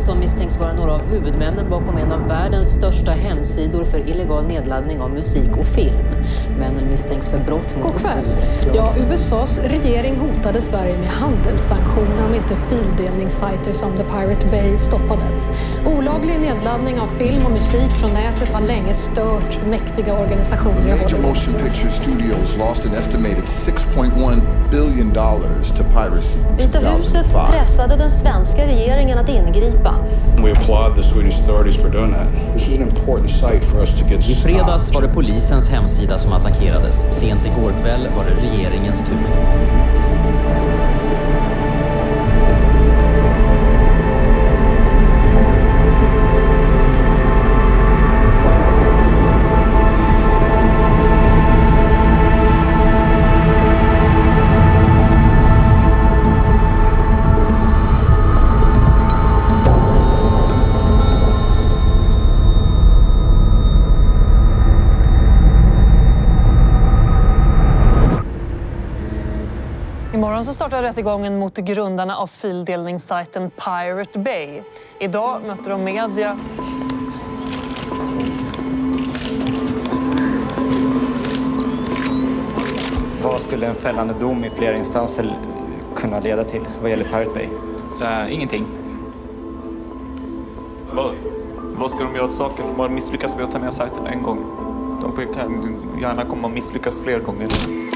som misstänks vara några av huvudmännen bakom en av världens största hemsidor för illegal nedladdning av musik och film. Männen misstänks för brott mot upphovsrättslagen. Ja, USAs regering hotade Sverige med handelssanktioner om inte fildelningssajter som The Pirate Bay stoppades. Olaglig nedladdning av film och musik från nätet har länge stört mäktiga organisationer i Major Hollywood. motion picture studios lost an estimated $6.1 billion to piracy in Vita huset 2005. pressade den svenska regeringen att ingripa. We applaud the Swedish authorities for doing that. This was an important site for us to get I fredags var det polisens hemsida som attackerades. Sent igår kväll var det regeringens tur. Imorgon så startar rättegången mot grundarna av fildelningssajten Pirate Bay. Idag möter de media. Vad skulle en fällande dom i flera instanser kunna leda till vad gäller Pirate Bay? Ingenting. Vad ska de göra åt saken? De har misslyckats med att ta ner sajten en gång. De får gärna komma och misslyckas fler gånger.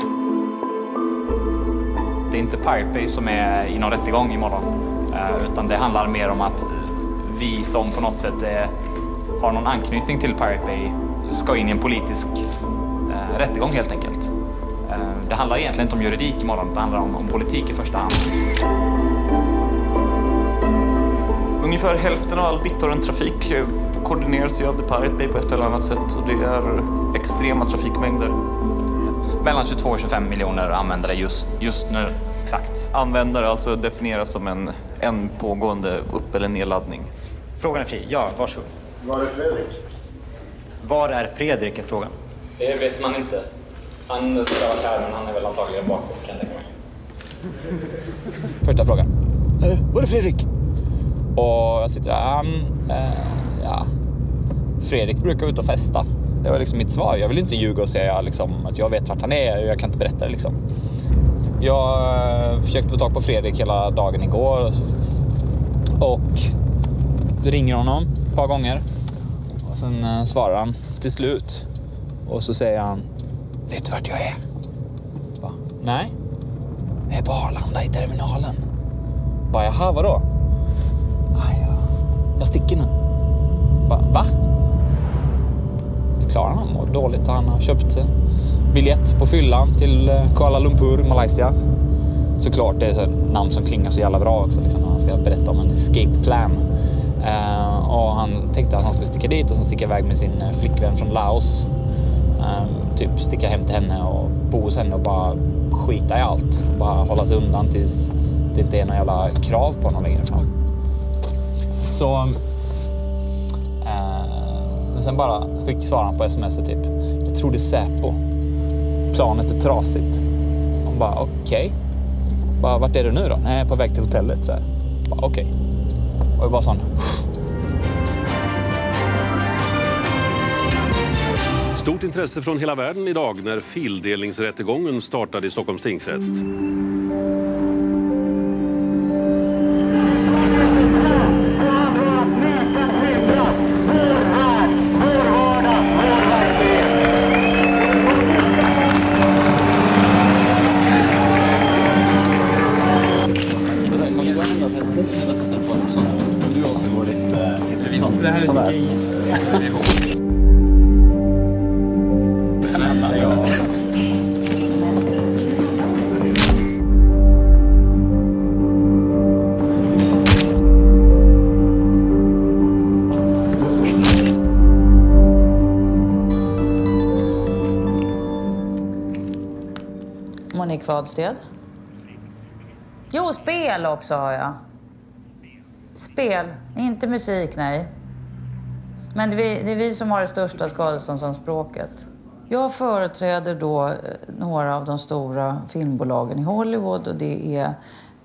Det är inte Pirate Bay som är i någon rättegång imorgon. Utan det handlar mer om att vi som på något sätt har någon anknytning till Pirate Bay ska in i en politisk rättegång helt enkelt. Det handlar egentligen inte om juridik imorgon, det handlar om politik i första hand. Ungefär hälften av all BitTorrent-trafik koordineras ju av The Pirate Bay på ett eller annat sätt. Och det är extrema trafikmängder. Mellan 22 och 25 miljoner användare just nu, exakt. Användare alltså definieras som en pågående upp- eller nedladdning. Frågan är fri. Ja, varsågod. Var är Fredrik? Var är Fredrik är frågan? Det vet man inte. Han ska vara här, men han är väl antagligen bakför, kan jag tänka mig. Första frågan. Var är Fredrik? Och jag sitter där. Ja. Fredrik brukar ut och festa. Det var liksom mitt svar. Jag vill inte ljuga och säga liksom, att jag vet vart han är. Jag kan inte berätta det liksom. Jag försökte få tag på Fredrik hela dagen igår. Och det ringer honom ett par gånger. Och sen svarar han till slut. Och så säger han: vet du vart jag är? Va? Nej. Jag är på Arlanda i terminalen. Bara, jaha, vadå? Jag sticker nu. Va? Förklarar han mår dåligt. Han har köpt en biljett på fyllan till Kuala Lumpur, Malaysia. Såklart, det är ett namn som klingar så jävla bra också. Liksom, han ska berätta om en escape plan. Och han tänkte att han skulle sticka dit och sen sticka iväg med sin flickvän från Laos. Typ sticka hem till henne och bo hos henne och bara skita i allt. Bara hålla sig undan tills det inte är några jävla krav på honom längre fram. Så men sen bara svarar han på sms typ: jag tror det är Säpo. Planet är trasigt. Han bara okej. Bara, vart är du nu då? Nej, på väg till hotellet så här. Bara okej. Och jag bara sån. Stort intresse från hela världen idag när fildelningsrättegången startade i Stockholms tingsrätt. Monique Wadsted. Jo, spel också har jag. Spel, inte musik, nej. Men det är vi som har det största skadeståndsanspråket. Jag företräder då några av de stora filmbolagen i Hollywood och det är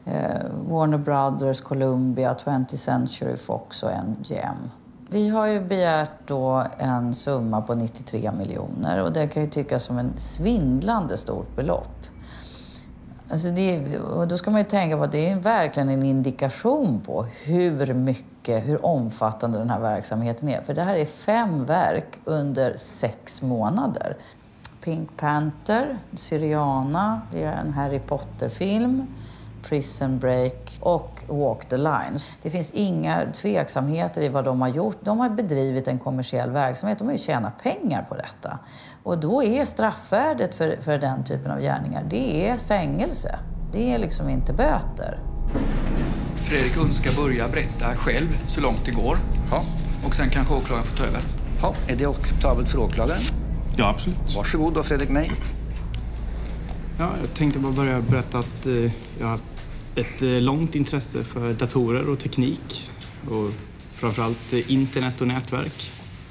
Warner Brothers, Columbia, 20th Century Fox och MGM. Vi har ju begärt då en summa på 93 miljoner och det kan ju tyckas som en svindlande stort belopp. Alltså och då ska man ju tänka på att det är verkligen en indikation på hur omfattande den här verksamheten är. För det här är 5 verk under 6 månader. Pink Panther, Syriana, det är en Harry Potter-film, Prison Break och Walk the Line. Det finns inga tveksamheter i vad de har gjort. De har bedrivit en kommersiell verksamhet. De har ju tjänat pengar på detta. Och då är straffvärdet för den typen av gärningar, det är fängelse. Det är liksom inte böter. Fredrik Hund ska börja berätta själv så långt det går. Ja. Och sen kanske åklagaren får ta över. Ja, är det acceptabelt för åklagaren? Ja, absolut. Varsågod då, Fredrik. Nej. Ja, jag tänkte bara börja berätta att jag har ett långt intresse för datorer och teknik. Och framförallt internet och nätverk.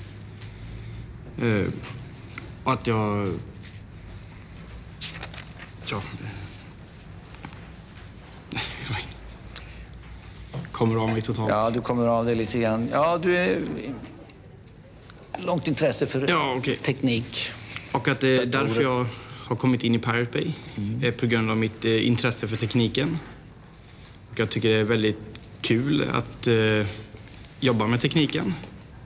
Och att jag kommer av mig totalt. Ja, du kommer av dig lite grann. Ja, du är långt intresse för teknik. Och att det är därför jag har kommit in i Pirate Bay. På grund av mitt intresse för tekniken. Och jag tycker det är väldigt kul att jobba med tekniken.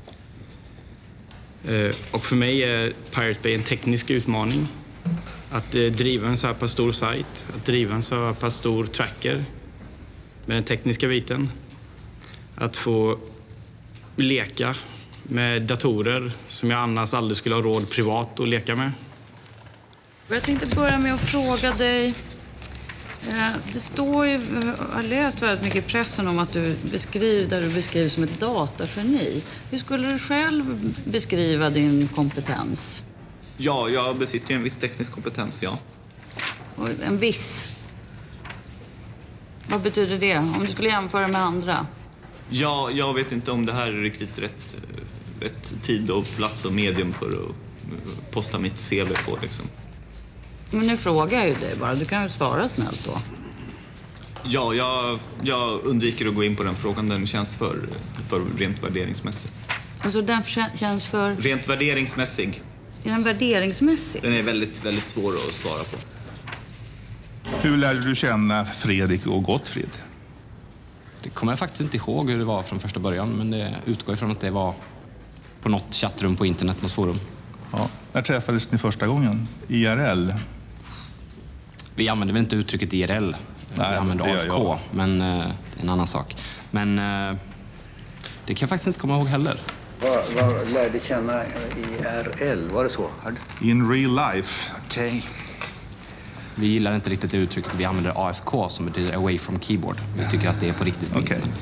Och för mig är Pirate Bay en teknisk utmaning. Att driva en så här pass stor sajt, att driva en så här pass stor tracker med den tekniska biten. Att få leka med datorer som jag annars aldrig skulle ha råd privat att leka med. Jag tänkte börja med att fråga dig. Det står ju, jag har läst väldigt mycket i pressen om att du beskriver som ett datageni. Hur skulle du själv beskriva din kompetens? Ja, jag besitter ju en viss teknisk kompetens, ja. Och en viss? Vad betyder det? Om du skulle jämföra med andra? Ja, jag vet inte om det här är riktigt rätt tid och plats och medium för att posta mitt CV på, liksom. Men nu frågar jag ju dig bara. Du kan väl svara snällt då? Ja, jag undviker att gå in på den frågan. Den känns för rent värderingsmässigt. Alltså den känns för... Rent värderingsmässig. Är den värderingsmässig? Den är väldigt, väldigt svår att svara på. Hur lärde du känna Fredrik och Gottfrid? Det kommer jag faktiskt inte ihåg hur det var från första början. Men det utgår ifrån att det var på något chattrum på internet, något forum. Ja. När träffades ni första gången? IRL? Vi använde väl inte uttrycket IRL. Vi använde AFK, men en annan sak. Men det kan jag faktiskt inte komma ihåg heller. Vad lärde känna IRL? Var det så? In real life. Okej. Vi gillar inte riktigt det uttrycket. Vi använder AFK som betyder away from keyboard. Vi tycker att det är på riktigt på internet.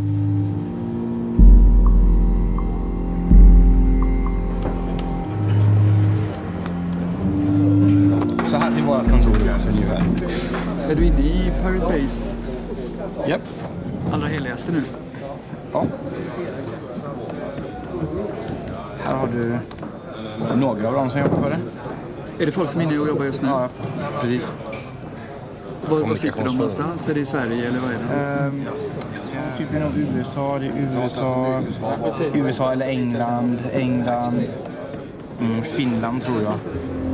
Så här ser vårt kontor ut ungefär. Är du inne i Pirate Bays? Japp. Allra heligaste nu? Ja. Här har du några av dem som jobbar på det. Är det folk som är inne och jobbar just nu? Ja, precis. Var sitter de någonstans? Är det i Sverige eller vad är det? Det är nog USA, USA eller England, Finland tror jag.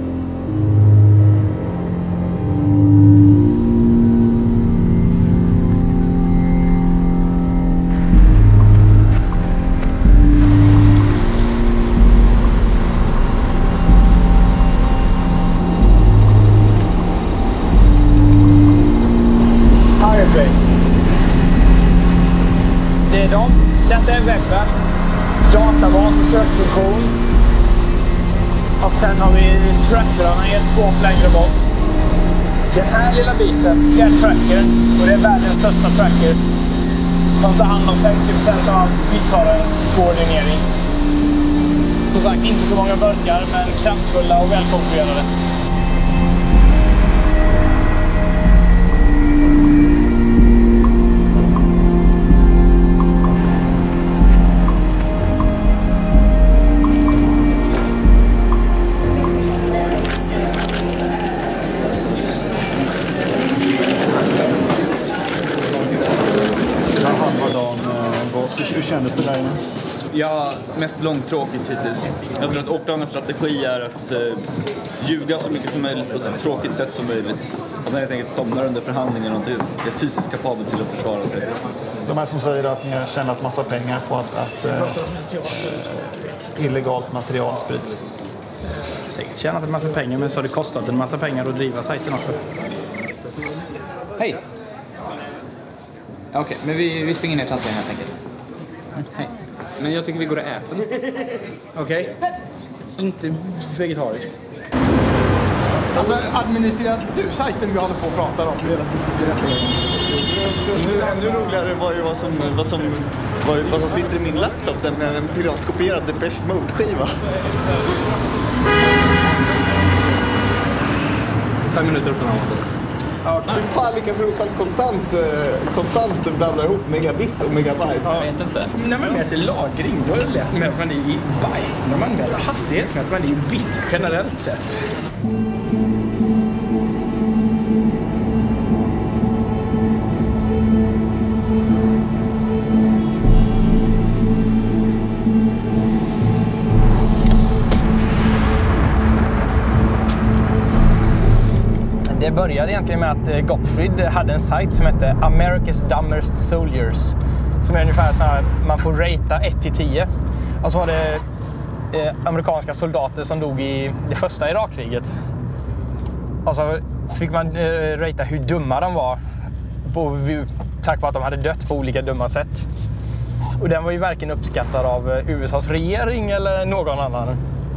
Detta är webben, databas och sökfunktion. Och sen har vi trackerarna i ett skåp längre bort. Den här lilla biten är tracker och det är världens största tracker som tar hand om 50% av bittorrent-koordinering. Som sagt, inte så många burkar men kraftfulla och välkonfigurerade. kändes det där inne? Ja, mest långtråkigt hittills. Jag tror att åklagarens strategi är att ljuga så mycket som möjligt på så tråkigt sätt som möjligt. Att han helt enkelt somnar under förhandlingen och inte är fysiskt kapabel till att försvara sig. De här som säger att ni har tjänat massa pengar på att illegalt material sprids. Säkert tjänat en massa pengar, men så har det kostat en massa pengar att driva sajten också. Hej! Okej, men vi springer ner till Atlan helt enkelt. Hej. Men jag tycker vi går och äter nästan. Okej. Inte vegetariskt. Alltså, administrerar du sajten vi håller på att prata om? Ännu roligare var ju vad som sitter i min laptop. Den är en piratkopierad Depeche Mode-skiva. 5 minuter upp på den här. Hur fan lyckas Rosvall konstant blanda ihop megabit och megabyte? Jag vet inte. När man mäter lagring, då är det lätt med att man är i byte. När man mäter hastighet, med att man är i bit generellt sett. Det började egentligen med att Gottfried hade en sajt som hette America's Dumbest Soldiers. Som är ungefär så här, man får ratea 1-10. Och så var det amerikanska soldater som dog i det första Irakkriget. Och så fick man ratea hur dumma de var. Tack vare att de hade dött på olika dumma sätt. Och den var ju verkligen uppskattad av USAs regering eller någon annan.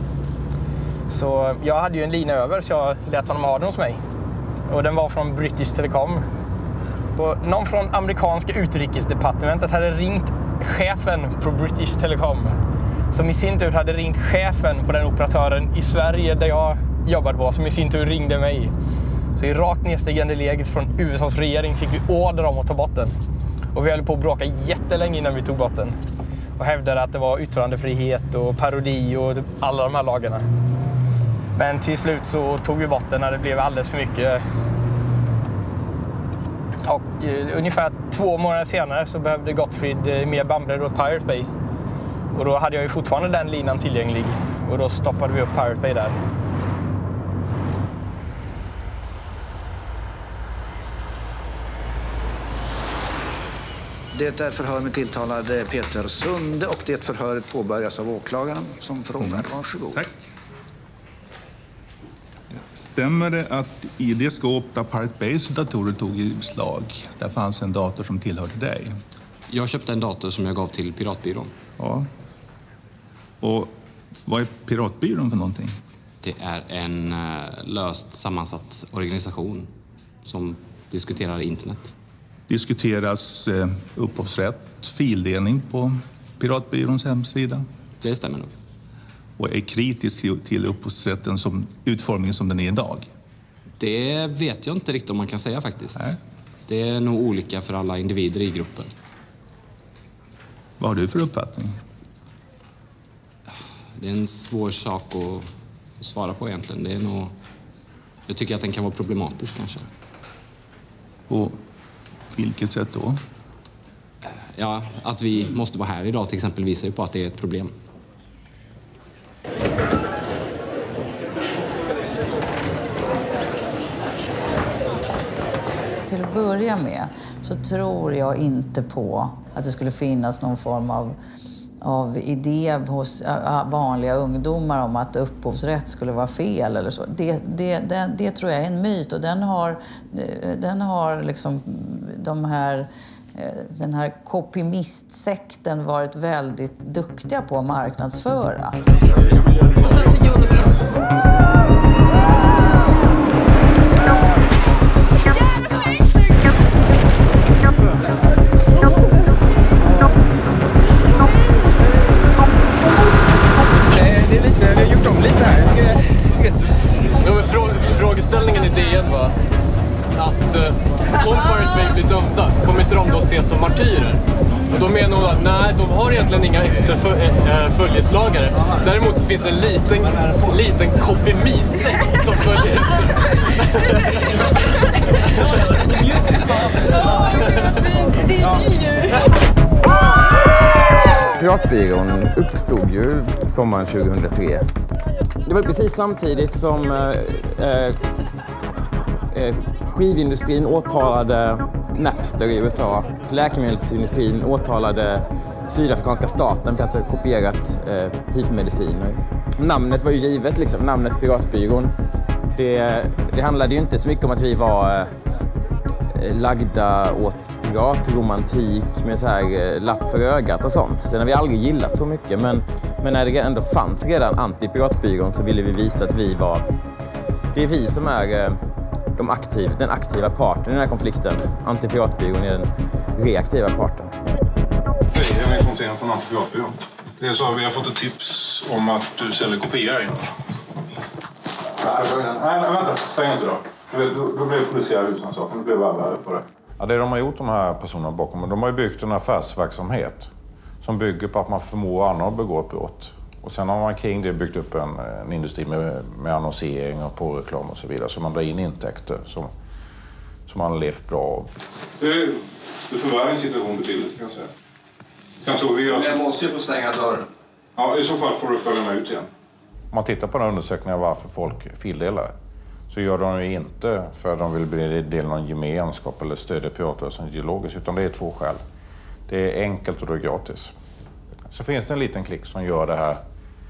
Så jag hade ju en lina över så jag lät honom ha den hos mig. Och den var från British Telecom. Och någon från amerikanska utrikesdepartementet hade ringt chefen på British Telecom. Som i sin tur hade ringt chefen på den operatören i Sverige där jag jobbade på. Som i sin tur ringde mig. Så i rakt nedstigande läget från USAs regering fick vi order om att ta bort den. Och vi höll på att bråka jättelänge innan vi tog bort den. Och hävdade att det var yttrandefrihet och parodi och typ alla de här lagarna. Men till slut så tog vi bort den när det blev alldeles för mycket. Och ungefär 2 månader senare så behövde Gottfried mer bandbredd åt Pirate Bay. Och då hade jag ju fortfarande den linan tillgänglig. Och då stoppade vi upp Pirate Bay där. Det är förhör med tilltalade Peter Sunde och det förhöret påbörjas av åklagaren som frågar. Varsågod. Tack. Stämmer det att i det skåp där Pirate Bays datorer tog i beslag, där fanns en dator som tillhörde dig? Jag köpte en dator som jag gav till Piratbyrån. Ja. Och vad är Piratbyrån för någonting? Det är en löst sammansatt organisation som diskuterar internet. Diskuteras upphovsrätt, fildelning på Piratbyråns hemsida? Det stämmer nog. Och är kritisk till upphovsrätten som utformningen som den är idag? Det vet jag inte riktigt om man kan säga faktiskt. Nej. Det är nog olika för alla individer i gruppen. Vad har du för uppfattning? Det är en svår sak att svara på egentligen. Det är nog... Jag tycker att den kan vara problematisk kanske. På vilket sätt då? Ja, att vi måste vara här idag till exempel visar ju på att det är ett problem. Till att börja med så tror jag inte på att det skulle finnas någon form av idé hos vanliga ungdomar om att upphovsrätt skulle vara fel eller så. Det tror jag är en myt och den har liksom den här kopimistsekten varit väldigt duktiga på att marknadsföra. Och sen så gjorde vi vi har gjort om lite här. Frågeställningen i DN var att om Pirate Bay blir dömda kommer inte de då ses som martyrer. Och då menar hon att nej, de har egentligen inga följeslagare. Däremot så finns en liten kopimissekt som följer efter. Piratbyrån uppstod ju sommaren 2003. Det var precis samtidigt som skivindustrin åtalade Napster i USA. Läkemedelsindustrin åtalade sydafrikanska staten för att ha kopierat HIV-mediciner. Namnet var ju givet, liksom, namnet Piratbyrån. Det handlade ju inte så mycket om att vi var lagda åt piratromantik med så här lapp för ögat och sånt. Den har vi aldrig gillat så mycket, men när det ändå fanns redan anti-piratbyrån så ville vi visa att det är vi som är den aktiva parten i den här konflikten. Anti-piratbyrån är den reaktiva parten. Hej, jag är Fontaine från Anti-piratbyrån. Det är så att vi har fått ett tips om att du säljer kopiering. Nej, vänta, stäng inte då. Då blev det polisiär husrannsakan, då blev vi alla på det. Ja, det de har gjort, de här personerna bakom, de har ju byggt en affärsverksamhet som bygger på att man förmår andra att begå ett brott. Och sen har man kring det byggt upp en industri med annonsering och påreklam och så vidare, så man drar in intäkter som man har levt bra av. Du förvärrar en situation betydligt, kan jag säga. Jag måste ju få stänga dörren. Ja, i så fall får du följa med ut igen. Om man tittar på den undersökningen varför folk fildelar, så gör de ju inte för att de vill bli del av någon gemenskap eller stödja piratrörelsen ideologiskt, utan det är två skäl. Det är enkelt och det är gratis. Så finns det en liten klick som gör det här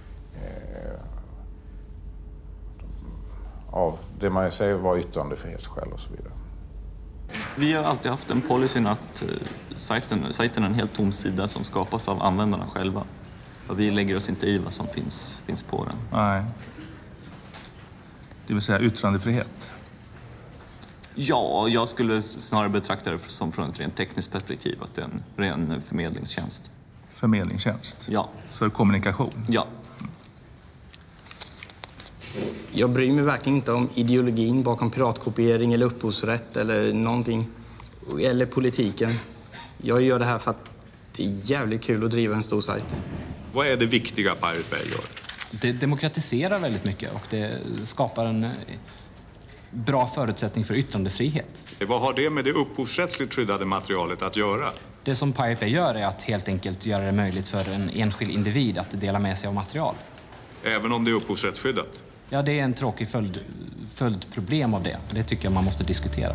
av det man säger var yttrandefrihetsskäl och så vidare. Vi har alltid haft en policyn att sajten är en helt tom sida som skapas av användarna själva. Och vi lägger oss inte i vad som finns på den. Nej. Det vill säga yttrandefrihet? Ja, jag skulle snarare betrakta det som från ett rent tekniskt perspektiv, att det är en ren förmedlingstjänst. Förmedlingstjänst? Ja. För kommunikation? Ja. Jag bryr mig verkligen inte om ideologin bakom piratkopiering eller upphovsrätt eller någonting. Eller politiken. Jag gör det här för att det är jävligt kul att driva en stor sajt. Vad är det viktiga Pirate Bay gör? Det demokratiserar väldigt mycket och det skapar en bra förutsättning för yttrandefrihet. Vad har det med det upphovsrättsligt skyddade materialet att göra? Det som Pirate Bay gör är att helt enkelt göra det möjligt för en enskild individ att dela med sig av material. Även om det är upphovsrättsskyddat? Ja, det är en tråkig följdproblem av det. Det tycker jag man måste diskutera.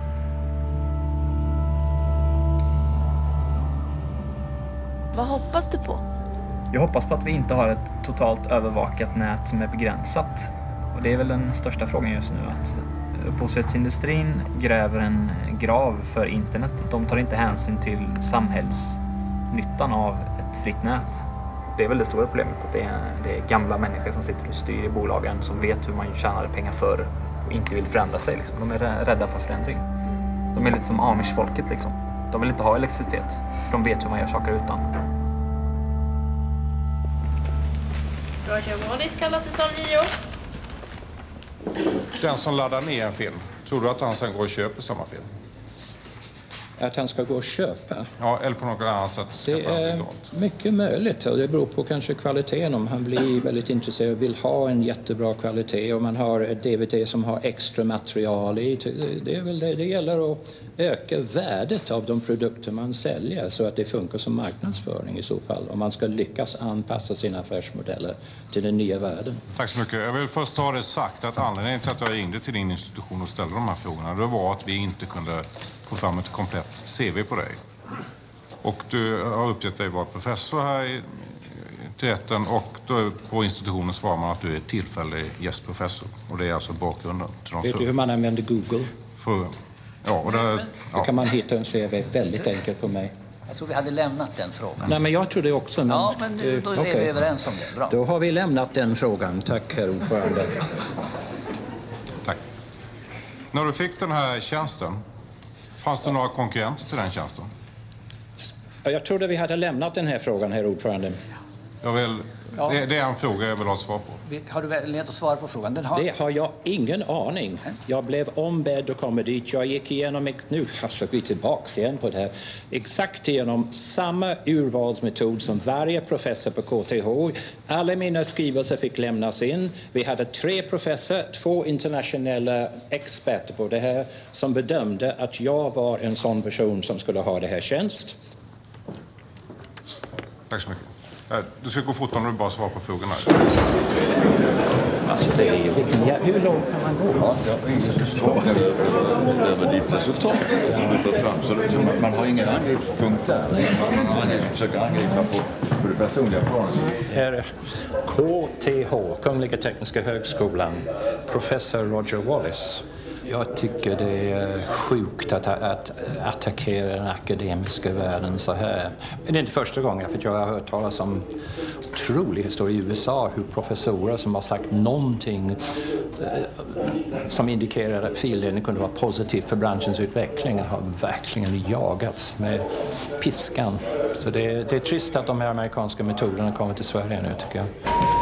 Vad hoppas du på? Jag hoppas på att vi inte har ett totalt övervakat nät som är begränsat. Och det är väl den största frågan just nu, att upphovsrättsindustrin gräver en grav för internet. De tar inte hänsyn till samhällsnyttan av ett fritt nät. Det är väl det stora problemet, att det är gamla människor som sitter och styr i bolagen som vet hur man tjänar pengar förr och inte vill förändra sig. Liksom. De är rädda för förändring. De är lite som Amish-folket. Liksom. De vill inte ha elektricitet, för de vet hur man gör saker utan. Roger Waters kallas säsong 9. Den som laddar ner en film, tror du att han sen går och köper samma film? Att han ska gå och köpa? Ja, eller på något annat sätt. Det är mycket möjligt. Det beror på kanske kvaliteten. Om han blir väldigt intresserad och vill ha en jättebra kvalitet. Om man har ett DVD som har extra material i. Det är väl det. Det gäller att öka värdet av de produkter man säljer så att det funkar som marknadsföring i så fall. Om man ska lyckas anpassa sina affärsmodeller till den nya världen. Tack så mycket. Jag vill först ha det sagt att anledningen till att jag ringde till din institution och ställde de här frågorna, det var att vi inte kunde få fram ett komplett CV på dig. Och du har uppgett dig vara professor här till rätten, och då på institutionen svarar man att du är tillfällig gästprofessor. Och det är alltså bakgrunden till de. Vet du hur man använder Google? Det kan man hitta en CV väldigt enkelt på mig. Jag tror vi hade lämnat den frågan. Nej, men jag tror det också. Men, ja, men då är vi överens om det. Bra. Då har vi lämnat den frågan. Tack, herr ordförande. Tack. När du fick den här tjänsten, fanns det några konkurrenter till den tjänsten? Jag trodde vi hade lämnat den här frågan, herr ordförande. Det är en fråga jag vill ha svar på. Har du möjlighet att svara på frågan? Det har jag ingen aning. Jag blev ombedd att komma dit. Jag gick igenom, nu ska vi tillbaka igen på det här, exakt igenom samma urvalsmetod som varje professor på KTH. Alla mina skrivelser fick lämnas in. Vi hade 3 professorer, 2 internationella experter på det här som bedömde att jag var en sån person som skulle ha det här tjänst. Tack så mycket. Du ska gå fort om du bara svarar på frågorna. Alltså det är ju hur långt kan man gå? Ja, jag har ingen resultat över ditt resultat som du får fram. Så man har ingen angreppspunkt där. Man försöker angripa på det personliga planet. Här KTH, Kungliga Tekniska Högskolan, professor Roger Wallace. Jag tycker det är sjukt att attackera den akademiska världen så här. Det är inte första gången, för jag har hört talas om otrolig historia i USA, hur professorer som har sagt någonting som indikerar att fildelning kunde vara positivt för branschens utveckling har verkligen jagats med piskan. Så det är trist att de här amerikanska metoderna kommer till Sverige nu, tycker jag.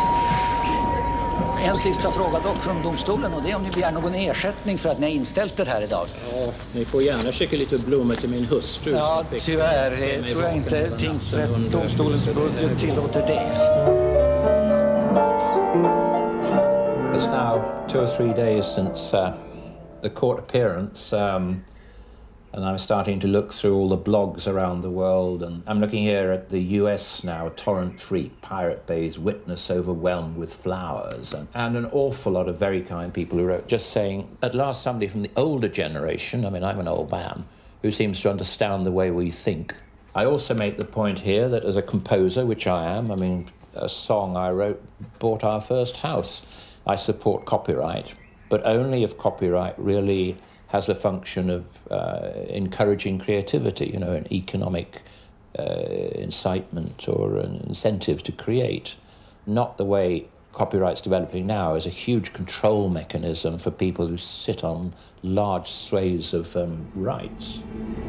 En sista fråga dock från domstolen, och det är om ni begär någon ersättning för att ni har inställt det här idag. Ja, ni får gärna skicka lite blommor till min hustru. Ja, tyvärr tror jag inte domstolens budget tillåter det. It's now 2 or 3 days since the court appearance, and I'm starting to look through all the blogs around the world, and I'm looking here at the US now, Torrent Free, Pirate Bay's witness overwhelmed with flowers, and an awful lot of very kind people who wrote just saying, at last somebody from the older generation, I mean I'm an old man, who seems to understand the way we think. I also make the point here that as a composer, which I am, I mean a song I wrote bought our first house. I support copyright, but only if copyright really has a function of encouraging creativity, you know, an economic incitement or an incentive to create. Not the way copyright's developing now as a huge control mechanism for people who sit on large swathes of rights.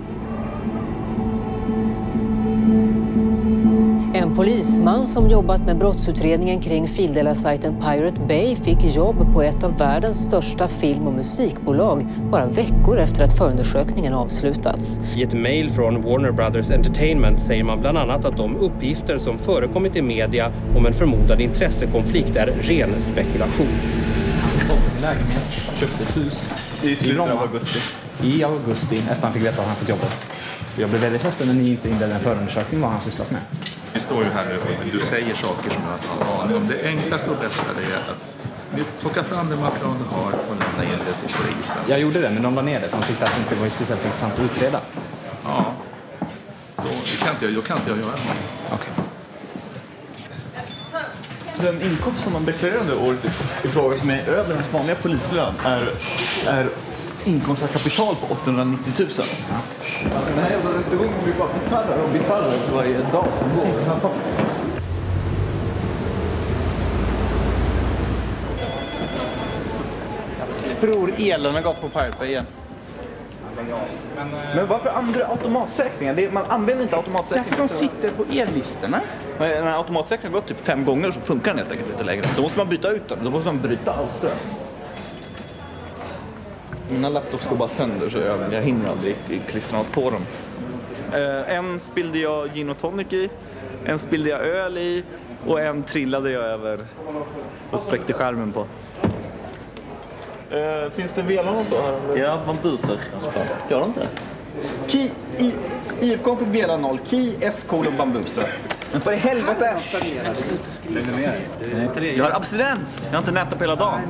En polisman som jobbat med brottsutredningen kring fildelar-sajten Pirate Bay fick jobb på ett av världens största film- och musikbolag bara veckor efter att förundersökningen avslutats. I ett mejl från Warner Brothers Entertainment säger man bland annat att de uppgifter som förekommit i media om en förmodad intressekonflikt är ren spekulation. Han sålde sin lägenhet, köpte ett hus i slutet av augusti. I augusti, efter han fick veta att han fått jobbet. Jag blev väldigt ledsen när ni inte inledde en förundersökning vad han sysslat med. Vi står ju här nu och du säger saker som jag inte har aning om. Det enklaste och bästa är att ni plockar fram det material du har och lämnar in det till polisen. Jag gjorde det, men de la ner det för de tyckte att det inte var speciellt intressant att utreda. Ja, då kan inte jag göra det. Okej. Den inkomst som man deklarerar under året i fråga som är över den vanliga polislön är inkomst av kapital på 890 000. Ja. Alltså den här jävla rättegången blir bara bisarrare för varje dag som går. Tror elen har gått på Pirate Bay igen. Men varför andra automatsäkringar? Man använder inte automatsäkringar. Därför de sitter på ellistorna. När automatsäkringen har gått typ 5 gånger så funkar den helt enkelt lite längre. Då måste man byta ut den. Då måste man bryta all ström. Mina laptops går bara sönder så jag hinner aldrig klistra på dem. En spillde jag gin och tonic i, en spillde jag öl i och en trillade jag över och spräckte skärmen på. Finns det velan och så här? Ja, bambuser. Gör de inte det? IFK fick vela 0, Ki, SK och bambuser. Men för i helvete! Jag har abstinens! Jag har inte nätat på hela dagen.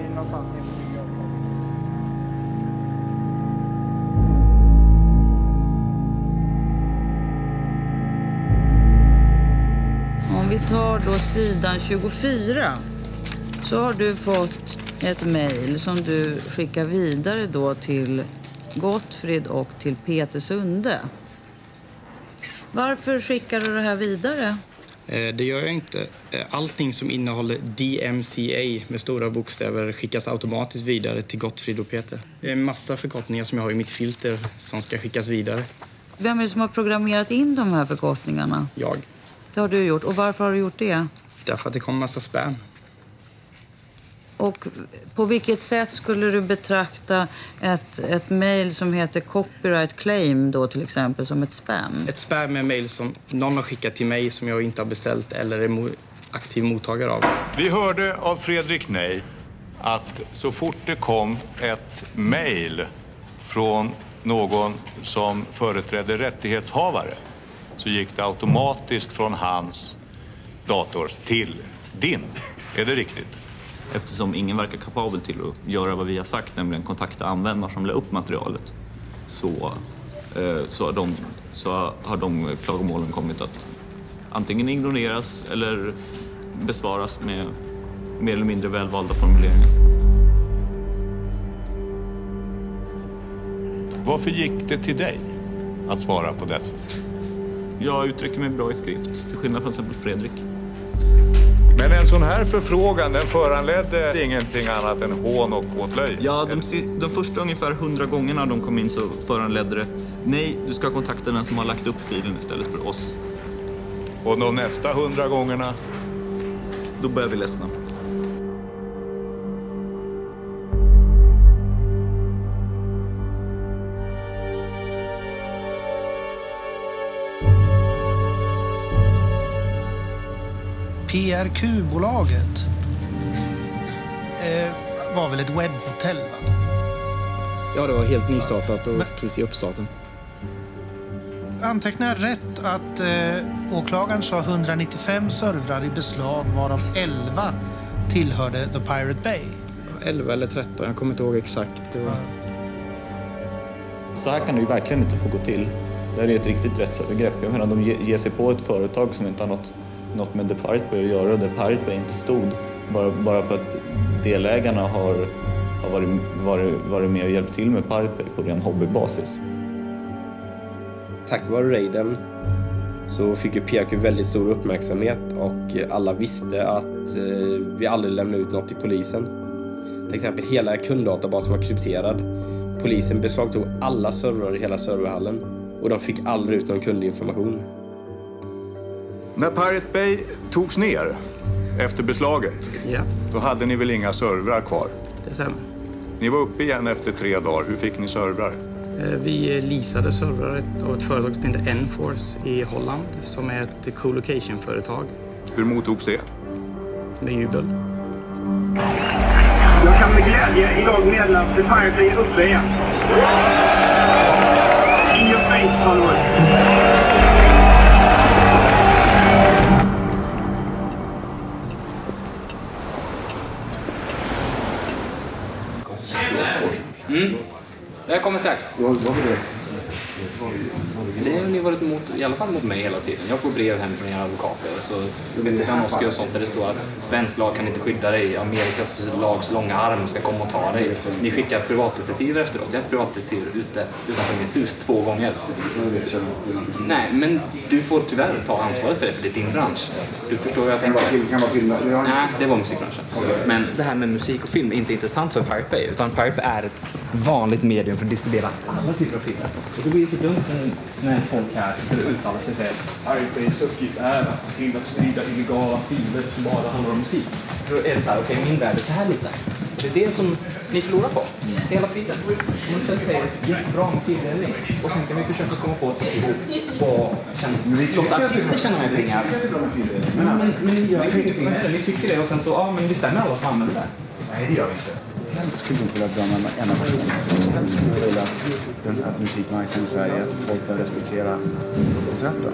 Om vi tar då sidan 24 så har du fått ett mejl som du skickar vidare då till Gottfrid och till Peter Sunde. Varför skickar du det här vidare? Det gör jag inte. Allting som innehåller DMCA med stora bokstäver skickas automatiskt vidare till Gottfrid och Peter. Det är en massa förkortningar som jag har i mitt filter som ska skickas vidare. Vem är det som har programmerat in de här förkortningarna? Jag. Det har du gjort. Och varför har du gjort det? Därför att det kommer massa spam. Och på vilket sätt skulle du betrakta ett mejl som heter copyright claim då till exempel som ett spam? Ett spam är mejl som någon har skickat till mig som jag inte har beställt eller är aktiv mottagare av. Vi hörde av Fredrik Ney att så fort det kom ett mejl från någon som företrädde rättighetshavare så gick det automatiskt från hans dator till din. Är det riktigt? Eftersom ingen verkar kapabel till att göra vad vi har sagt, nämligen kontakta användare som la upp materialet, så har de klagomålen kommit att antingen ignoreras eller besvaras med mer eller mindre välvalda formuleringar. Varför gick det till dig att svara på dessa? Jag uttrycker mig bra i skrift, till skillnad från exempel Fredrik. Men en sån här förfrågan, den föranledde ingenting annat än hån och åtlöj? Ja, de första ungefär 100 gångerna de kom in så föranledde det: nej, du ska kontakta den som har lagt upp filen istället för oss. Och de nästa 100 gångerna? Då börjar vi ledsna. PRQ-bolaget var väl ett webbhotell, va? Ja, det var helt nystartat och precis i uppstarten. Antecknar jag rätt att åklagaren sa 195 servrar i beslag, varav 11 tillhörde The Pirate Bay? 11 eller 13, jag kommer inte ihåg exakt. Det var... Så här kan det ju verkligen inte få gå till. Det här är ett riktigt rättsövergrepp. Jag menar, de ger sig på ett företag som inte har något med The Pirate Bay att göra. The Pirate Bay inte stod bara för att delägarna har varit med och hjälpt till med Pirate Bay på ren hobbybasis. Tack vare raiden så fick ju PRQ väldigt stor uppmärksamhet och alla visste att vi aldrig lämnade ut något till polisen. Till exempel hela kunddatabasen var krypterad. Polisen beslagtog alla servrar i hela serverhallen och de fick aldrig ut någon kundinformation. När Pirate Bay togs ner efter beslaget, då hade ni väl inga servrar kvar? Det stämmer. Ni var uppe igen efter 3 dagar. Hur fick ni servrar? Vi leasade servrar av ett företag som heter Enforce i Holland, som är ett co-location-företag. Hur mottogs det? Med jubel. Jag kan med glädje idag meddela att The Pirate Bay är uppe igen. In your face, followers. Jag kommer strax. Vad var det? Det har ni varit i alla fall mot mig hela tiden. Jag får brev hem från era advokater. Så och sånt där det står att svensk lag kan inte skydda dig. Amerikas lags långa arm ska komma och ta dig. Ni skickar privatdetektiver efter oss. Jag har haft privatdetektiver utanför mitt hus 2 gånger. Nej, men du får tyvärr ta ansvaret för det, för det är din bransch. Du förstår hur jag tänker. Kan vara film? Nej, det var musikbranschen. Men det här med musik och film är inte intressant för Pirate Bay. Utan Pirate Bay är ett vanligt medium för att distribuera alla typer av filmer. Och det blir så dumt när folk här skulle uttala sig och säga att Pirate Bays uppgift är att se till att sprida illegala filer som bara handlar om musik. Då är det så här, okej, min värld är så här lite. Det är det som ni förlorar på hela tiden. Man ska säga att det är bra med fildelning och sen kan vi försöka komma på ett sätt ihop och låta artister känna med pengar. Men ni gör inte, ni tycker det och sen så, men vi stämmer alla som använder det. Nej, det gör vi inte. Helst skulle inte vilja döma en av personerna. Helst skulle vilja att musikmarknaden i Sverige, att folk bör respektera upphovsrätten.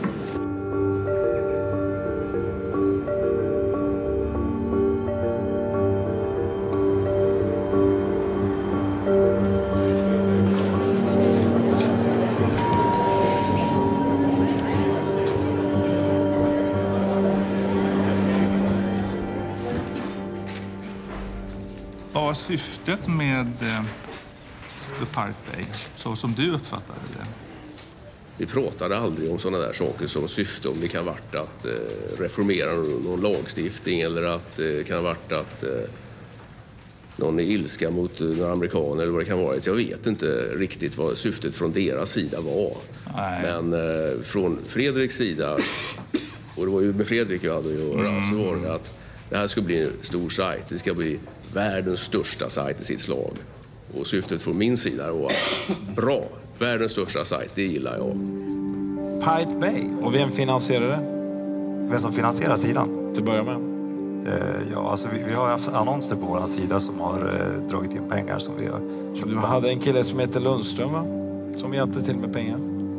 Vad var syftet med The Pirate Bay, så som du uppfattade det? Vi pratade aldrig om sådana där saker som syfte, om det kan ha varit att reformera någon lagstiftning eller att det kan ha varit att någon är ilska mot några amerikaner eller vad det kan vara. Jag vet inte riktigt vad syftet från deras sida var. Nej. Men från Fredriks sida, och det var ju med Fredrik jag hade att göra, så var det att det här ska bli en stor sajt. Det ska bli världens största sajt i sitt slag. Och syftet från min sida var bra. Världens största sajt, det gillar jag. Pirate Bay. Och vem finansierar det? Vem som finansierar sidan? Till börja med. Ja, alltså vi har haft annonser på vår sida som har dragit in pengar som vi har köpt. Du hade en kille som heter Lundström, va? Som hjälpte till med pengar.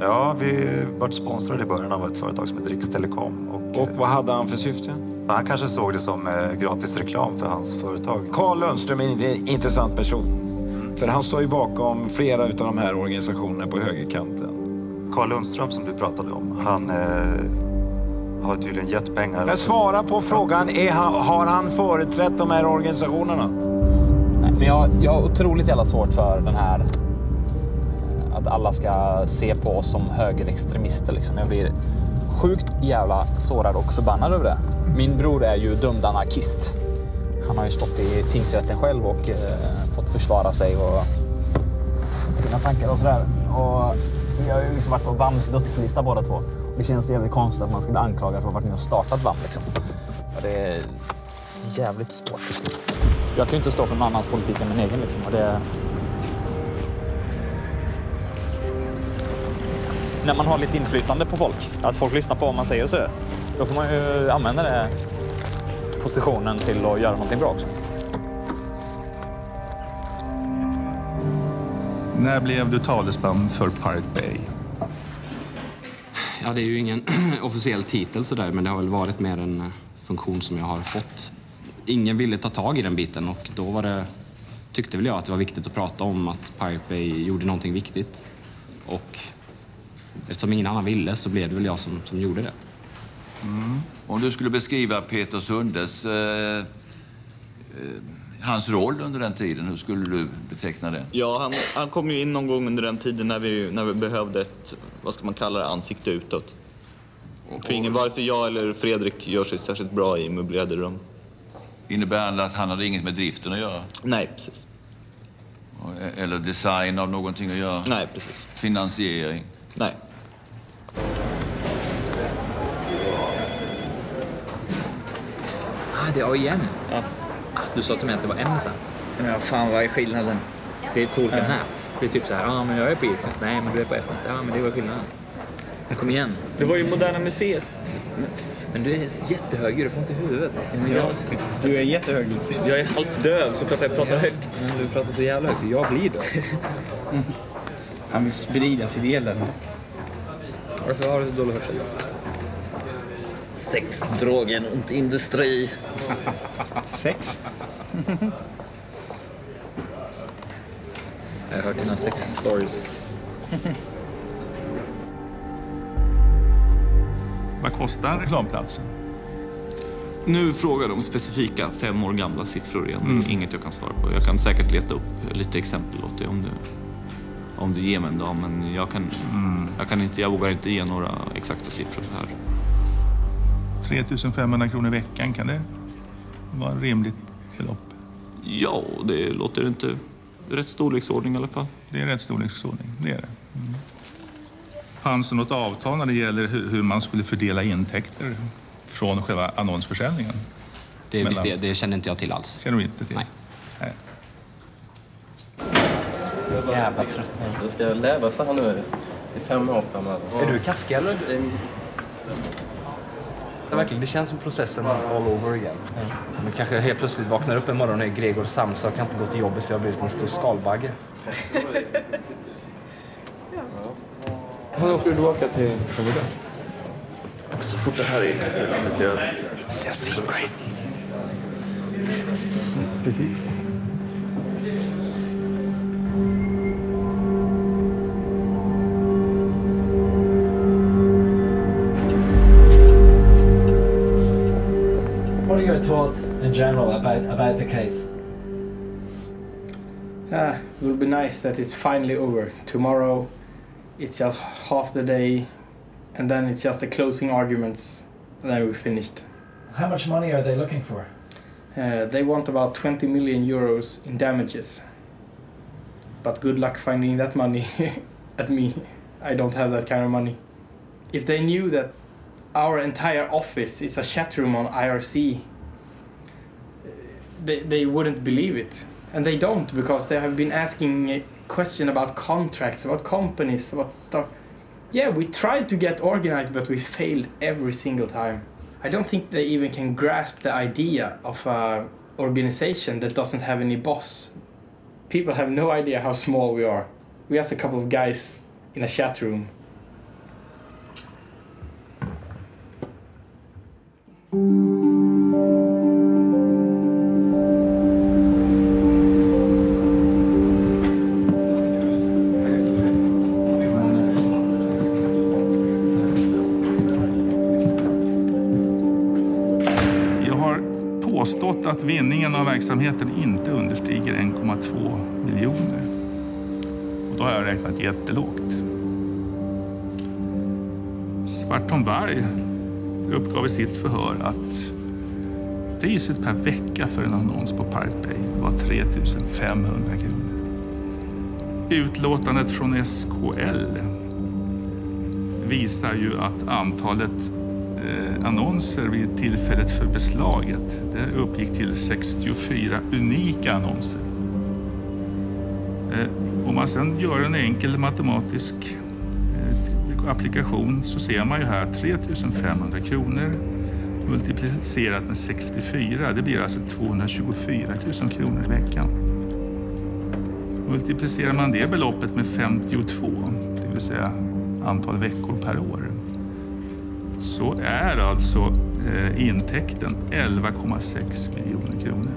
Ja, vi varit sponsrade i början av ett företag som heter Rikstelekom. Och vad hade han för syfte? Han kanske såg det som gratis reklam för hans företag. Carl Lundström är en intressant person. För han står ju bakom flera av de här organisationerna på högerkanten. Carl Lundström som du pratade om, han har tydligen gett pengar. Men svara på frågan, har han företrätt de här organisationerna? Nej, men jag har otroligt jävla svårt för den här att alla ska se på oss som högerextremister. Liksom. Jag blir sjukt jävla sårad och förbannad över det. Min bror är ju dömd anarkist. Han har ju stått i tingsrätten själv och fått försvara sig och sina tankar och sådär. Och vi har ju liksom varit på VAMs dödslista båda två. Det känns jävligt konstigt att man skulle bli anklagad för att ha varit med och startat VAM liksom. Och det är jävligt svårt. Jag kan ju inte stå för någon annans politik än min egen liksom. Och det... När man har lite inflytande på folk, att folk lyssnar på vad man säger och så, då får man ju använda den positionen till att göra någonting bra också. När blev du talesman för Pirate Bay? Ja, det är ju ingen officiell titel sådär, men det har väl varit mer en funktion som jag har fått. Ingen ville ta tag i den biten och då tyckte väl jag att det var viktigt att prata om att Pirate Bay gjorde någonting viktigt. Och eftersom ingen annan ville så blev det väl jag som gjorde det. Om du skulle beskriva Peter Sundes, hans roll under den tiden, hur skulle du beteckna det? Ja, han kom ju in någon gång under den tiden när vi behövde ett, vad ska man kalla det, ansikte utåt. För ingen, vare sig jag eller Fredrik gör sig särskilt bra i möblerade rum. Innebär det att han hade inget med driften att göra? Nej, precis. Eller design av någonting att göra? Nej, precis. Finansiering? Nej. Det är AIM. Ja. Du sa till mig att det var M sen. Ja, fan, vad är skillnaden? Det är två olika nät. Det är typ så här, ja men jag är på Irknet. Nej, men du är på F1. Ja, men det var skillnaden. Men kom igen. Det var ju Moderna Museet. Men du är jättehög, du får inte i huvudet. Du är jättehög. Jag är halvt döv, så jag pratar högt. Men du pratar så jävla högt, jag blir döv. Han vill sprida sin del. Varför har du så dålig hörsel? Sex, drogen och industri. Sex? Jag har hört dina sex stories. Vad kostar reklamplatsen? Nu frågar de specifika 5 år gamla siffror igen. Inget jag kan svara på. Jag kan säkert leta upp lite exempel åt det om du ger mig en dag. Men jag vågar inte ge några exakta siffror så här. 3 500 kronor i veckan, kan det vara ett rimligt belopp? Ja, det låter inte rätt storleksordning i alla fall. Det är rätt storleksordning, det är det. Fanns det något avtal när det gäller hur man skulle fördela intäkter från själva annonsförsäljningen? Det känner inte jag till alls. Känner du inte till? Nej. Jävla trött. Jag ska leva för han nu. Det är 5 år framöver. Är du Kafka eller? Ja, verkligen. Det känns som processen all over again. Men kanske helt plötsligt vaknar upp en morgon och är Gregor Samsa och kan inte gå till jobbet för jag har blivit en stor skalbagge. Vad åker du åka till Florida? Så fort det här är landet är över. Secret. Precis. What are your thoughts in general about the case? It will be nice that it's finally over. Tomorrow it's just half the day and then it's just the closing arguments and then we're finished. How much money are they looking for? They want about 20 million euros in damages. But good luck finding that money at me. I don't have that kind of money. If they knew that our entire office is a chat room on IRC, they wouldn't believe it. And they don't, because they have been asking a question about contracts, about companies, about stuff. Yeah, we tried to get organized, but we failed every single time. I don't think they even can grasp the idea of an organization that doesn't have any boss. People have no idea how small we are. We're just a couple of guys in a chat room samt att vinningen av verksamheten inte understiger 1,2 miljoner. Och då har jag räknat jättelågt. Svartholm Varg uppgav i sitt förhör att priset per vecka för en annons på Pirate Bay var 3 500 kronor. Utlåtandet från SKL visar ju att antalet annonser vid tillfället för beslaget det uppgick till 64 unika annonser. Om man sedan gör en enkel matematisk applikation så ser man ju här 3 500 kronor multiplicerat med 64. Det blir alltså 224 000 kronor i veckan. Multiplicerar man det beloppet med 52, det vill säga antal veckor per år, så är alltså intäkten 11,6 miljoner kronor.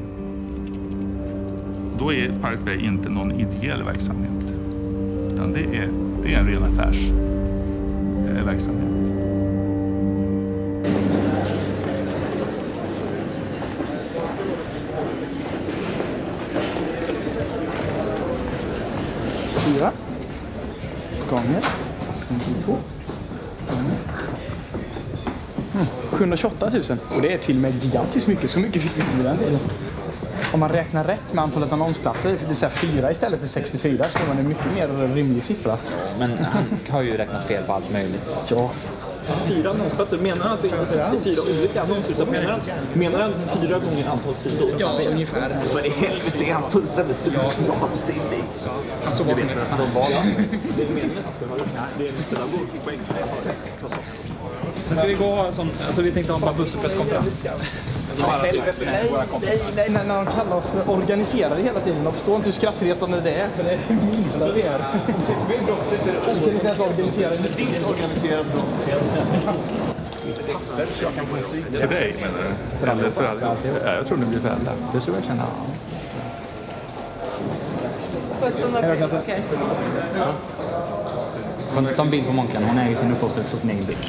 Då är Pirate Bay inte någon ideell verksamhet, utan det är en ren affärsverksamhet. Gånger 2 728 000. Och det är till och med gigantiskt mycket. Så mycket fick vi inte med den delen. Om man räknar rätt med antalet annonsplatser, det vill säga 4 istället för 64, så får man en mycket mer rimlig siffra. Men han har ju räknat fel på allt möjligt. Ja. 4 annonsplatser, menar han alltså inte 64 olika annonser, utan menar han 4 gånger antal sidor? Ja, ungefär. För i helvete är han fullständigt vansinnig. Han står bakom det. Han står bakom. Det är meningen att han ska ha det. Det är en pedagogisk poäng. Men ska vi gå ha en sån, alltså vi tänkte ha en bara busspresskonferens. Nej, när de kallar oss för organiserade hela tiden. De förstår inte hur skrattretande det är, för det är det minsta det är. Vi kan inte ens organisera en disorganiserad brottslighet. För dig menar du? Eller för alla? Ja, jag tror det blir för alla. Det tror jag känner. 17 april, okej. Kan du ta en bild på Monkan? Hon är ju sin upphovsrätt på sin egen bild.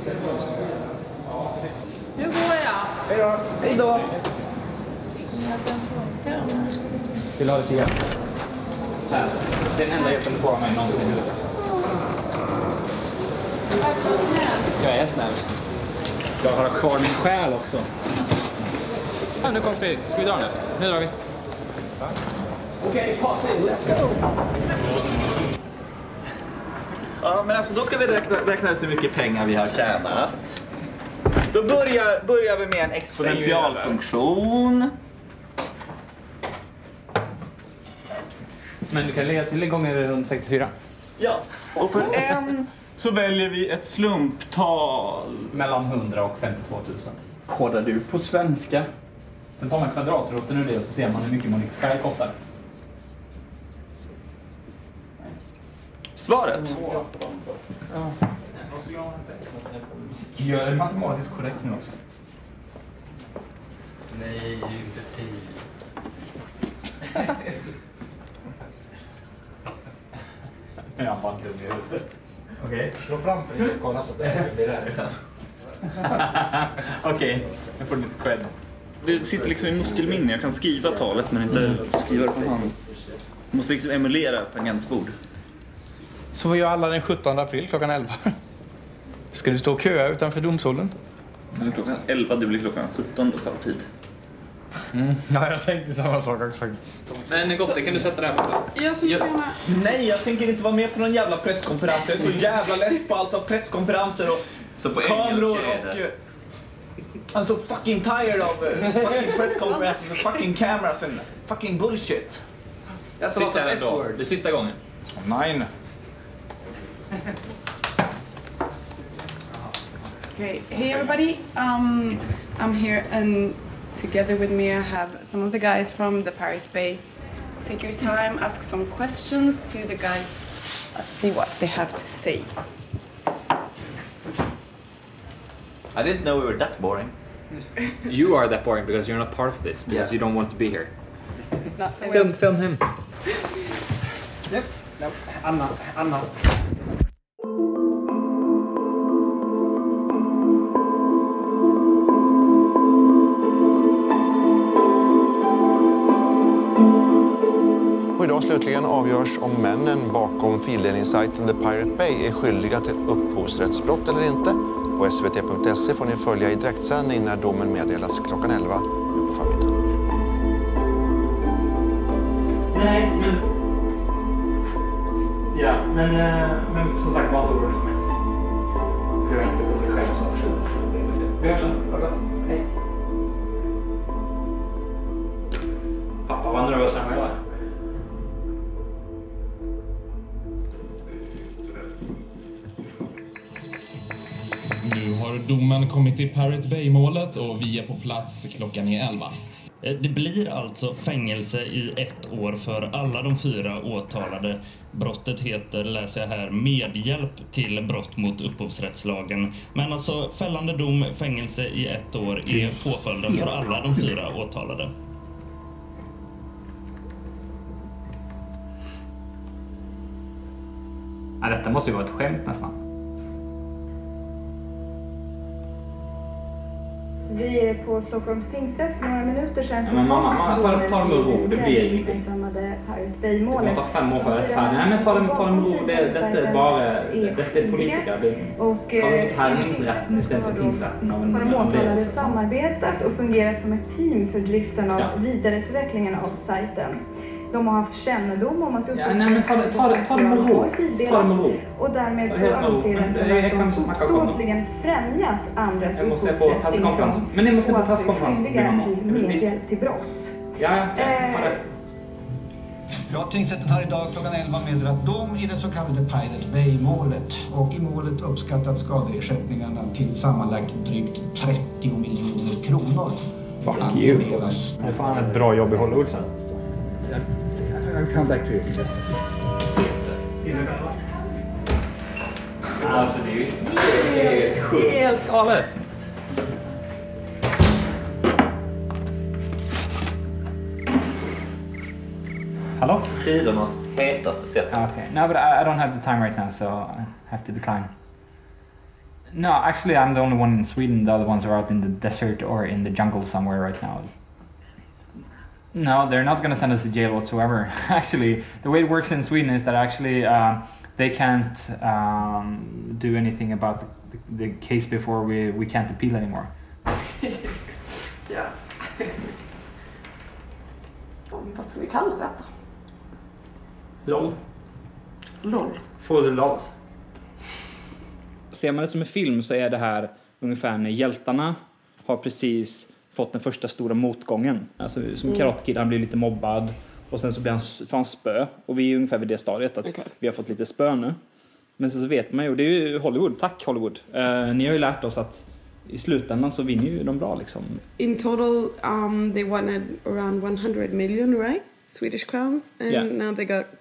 Nu går jag. Hej då. Hej då. Vill du ha lite hjälp? Här. Det är den enda hjälpen du får av mig någonsin. Jag är snäll. Jag har kvar min själ också. Ja, nu kommer vi. Ska vi dra nu? Nu drar vi. Okej, pass in. Let's go. Ja, men alltså då ska vi räkna ut hur mycket pengar vi har tjänat. Då börjar vi med en exponentialfunktion. Men du kan lägga till gånger runt 64. Ja, och för en så väljer vi ett slumptal. Mellan 100 och 52 000. Kodar du på svenska? Sen tar man kvadratroten ur det och så ser man hur mycket Monix Sky kostar. Svaret? Ja. Gör det matematiskt korrekt nu också. Nej, inte fri. Jag var dum i huvudet. Okej, slå framför dig och kolla så att det blir rätt. Okej, jag får lite cred. Det sitter liksom i muskelminne. Jag kan skriva talet men inte skriva det för hand. Jag måste liksom emulera ett tangentbord. Så vad gör alla den 17 april klockan 11? Ska du stå och köa utanför domstolen? Det är klockan 11, det blir klockan 17 lokal tid. Ja, jag tänkte samma sak också. Men Gotte, kan du sätta det här på? Nej, jag tänker inte vara med på någon jävla presskonferens. Jag är så jävla less på allt av presskonferenser och så på kameror engelska är det. och... I'm so fucking tired of fucking press conferences and fucking cameras and fucking bullshit. Sitt här då. Det är sista gången. Nej. Okay, hey everybody. I'm here and together with me I have some of the guys from the Pirate Bay. Take your time, ask some questions to the guys. Let's see what they have to say. I didn't know we were that boring. You are that boring because you're not part of this, because you don't want to be here. Film him. Yep. No, I'm not. slutligen avgörs om männen bakom fildelningssajten The Pirate Bay är skyldiga till upphovsrättsbrott eller inte. På svt.se får ni följa i direktsändning när domen meddelas klockan 11 nu på förmiddagen. Nej, men... Ja, men som sagt, var inte orolig för mig. Jag är inte på mig själv så. Vi hörs sen. Ha det gott. Hej. Pappa var nervös än vad jag är. Nu har domen kommit till Pirate Bay-målet och vi är på plats, klockan är 11. Det blir alltså fängelse i 1 år för alla de 4 åtalade. Brottet heter, läser jag här, medhjälp till brott mot upphovsrättslagen. Men alltså fällande dom, fängelse i 1 år är påföljden för alla de 4 åtalade. Ja, detta måste ju vara ett skämt nästan. Vi är på Stockholms tingsrätt för några minuter sedan. Men mamma, ta det med ro, det blir ingenting. Uppmärksammade Pirate Bay-målet. Det tar 5 år för rättfärdig. Nej, men ta det med ro, detta är bara, detta är politiker. Och härningsrätten istället för tingsrätten. Har de åtalade samarbetat och fungerat som ett team för driften av vidareutvecklingen av sajten. De har haft kännedom om att upphovsrättsmaterial har fildelats och därmed så anser rätten att de uppsåtligen främjat andras upphovsrättsintrång och alltså är skyldiga till medhjälp till brott. Ja, tingsrätten har idag klockan 11 meddelat dom i det så kallade Pirate Bay-målet. Och i målet uppskattat skadeersättningarna till sammanlagt drygt 30 miljoner kronor. Fuck you. Det är fan ett bra jobb i Hollywood sen. I'll come back to you. Alltså det är ju helt galet. Hello? Tidernas hetaste sätt. Okay. No, but I don't have the time right now, so I have to decline. No, actually I'm the only one in Sweden. The other ones are out in the desert or in the jungle somewhere right now. No, they're not going to send us to jail whatsoever. Actually, the way it works in Sweden is that actually they can't do anything about the case before we can't appeal anymore. Ja. Vad ska vi kalla detta? LOL. LOL. For the lols. Ser man det som en film så är det här ungefär när hjältarna har precis fått den första stora motgången. Alltså som Karate Kid, han blir lite mobbad och sen så blir han spö. Och vi är ungefär vid det stadiet att vi har fått lite spö nu. Men sen så vet man ju, det är ju Hollywood, tack Hollywood. Ni har ju lärt oss att i slutändan så vinner ju de bra liksom. In total they won around 100 million, right? Swedish crowns and now they got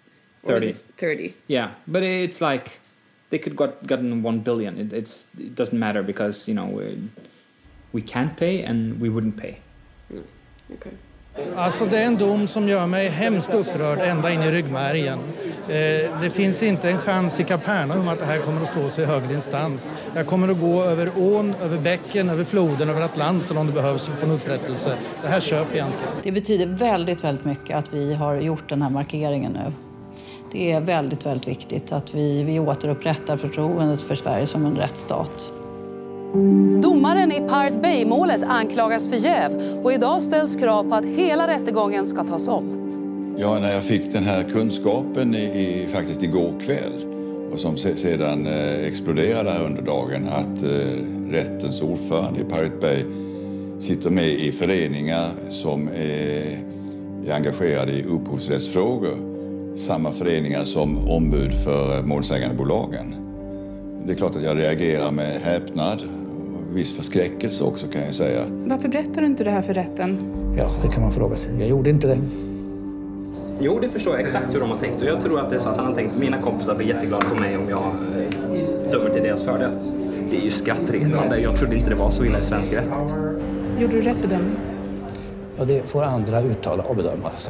30. Yeah, but it's like they could gotten 1 billion. It doesn't matter because, you know, we can't pay and we wouldn't pay. Okay. Alltså det är en dom som gör mig hemskt upprörd ända in i ryggmärgen. Det finns inte en chans i Kapernaum att det här kommer att stå sig i högre instans. Jag kommer att gå över ån, över bäcken, över floden, över Atlanten om det behövs för att få en upprättelse. Det här köper jag inte. Det betyder väldigt, väldigt mycket att vi har gjort den här markeringen nu. Det är väldigt, väldigt viktigt att vi återupprättar förtroendet för Sverige som en rättsstat. Domaren i Pirate Bay-målet anklagas för jäv och idag ställs krav på att hela rättegången ska tas om. Ja, när jag fick den här kunskapen faktiskt igår kväll och som sedan exploderade här under dagen att rättens ordförande i Pirate Bay sitter med i föreningar som är engagerade i upphovsrättsfrågor. Samma föreningar som ombud för målsägandebolagen. Det är klart att jag reagerar med häpnad och viss förskräckelse också kan jag säga. Varför berättar du inte det här för rätten? Ja, det kan man fråga sig. Jag gjorde inte det. Jo, det förstår jag exakt hur de har tänkt. Och jag tror att det är så att han har tänkt att mina kompisar blir jätteglada på mig om jag dömer till deras fördel. Det är ju skrattretande. Jag trodde inte det var så illa i svensk rätt. Gjorde du rätt bedömning? Ja, det får andra uttala och bedöma sig.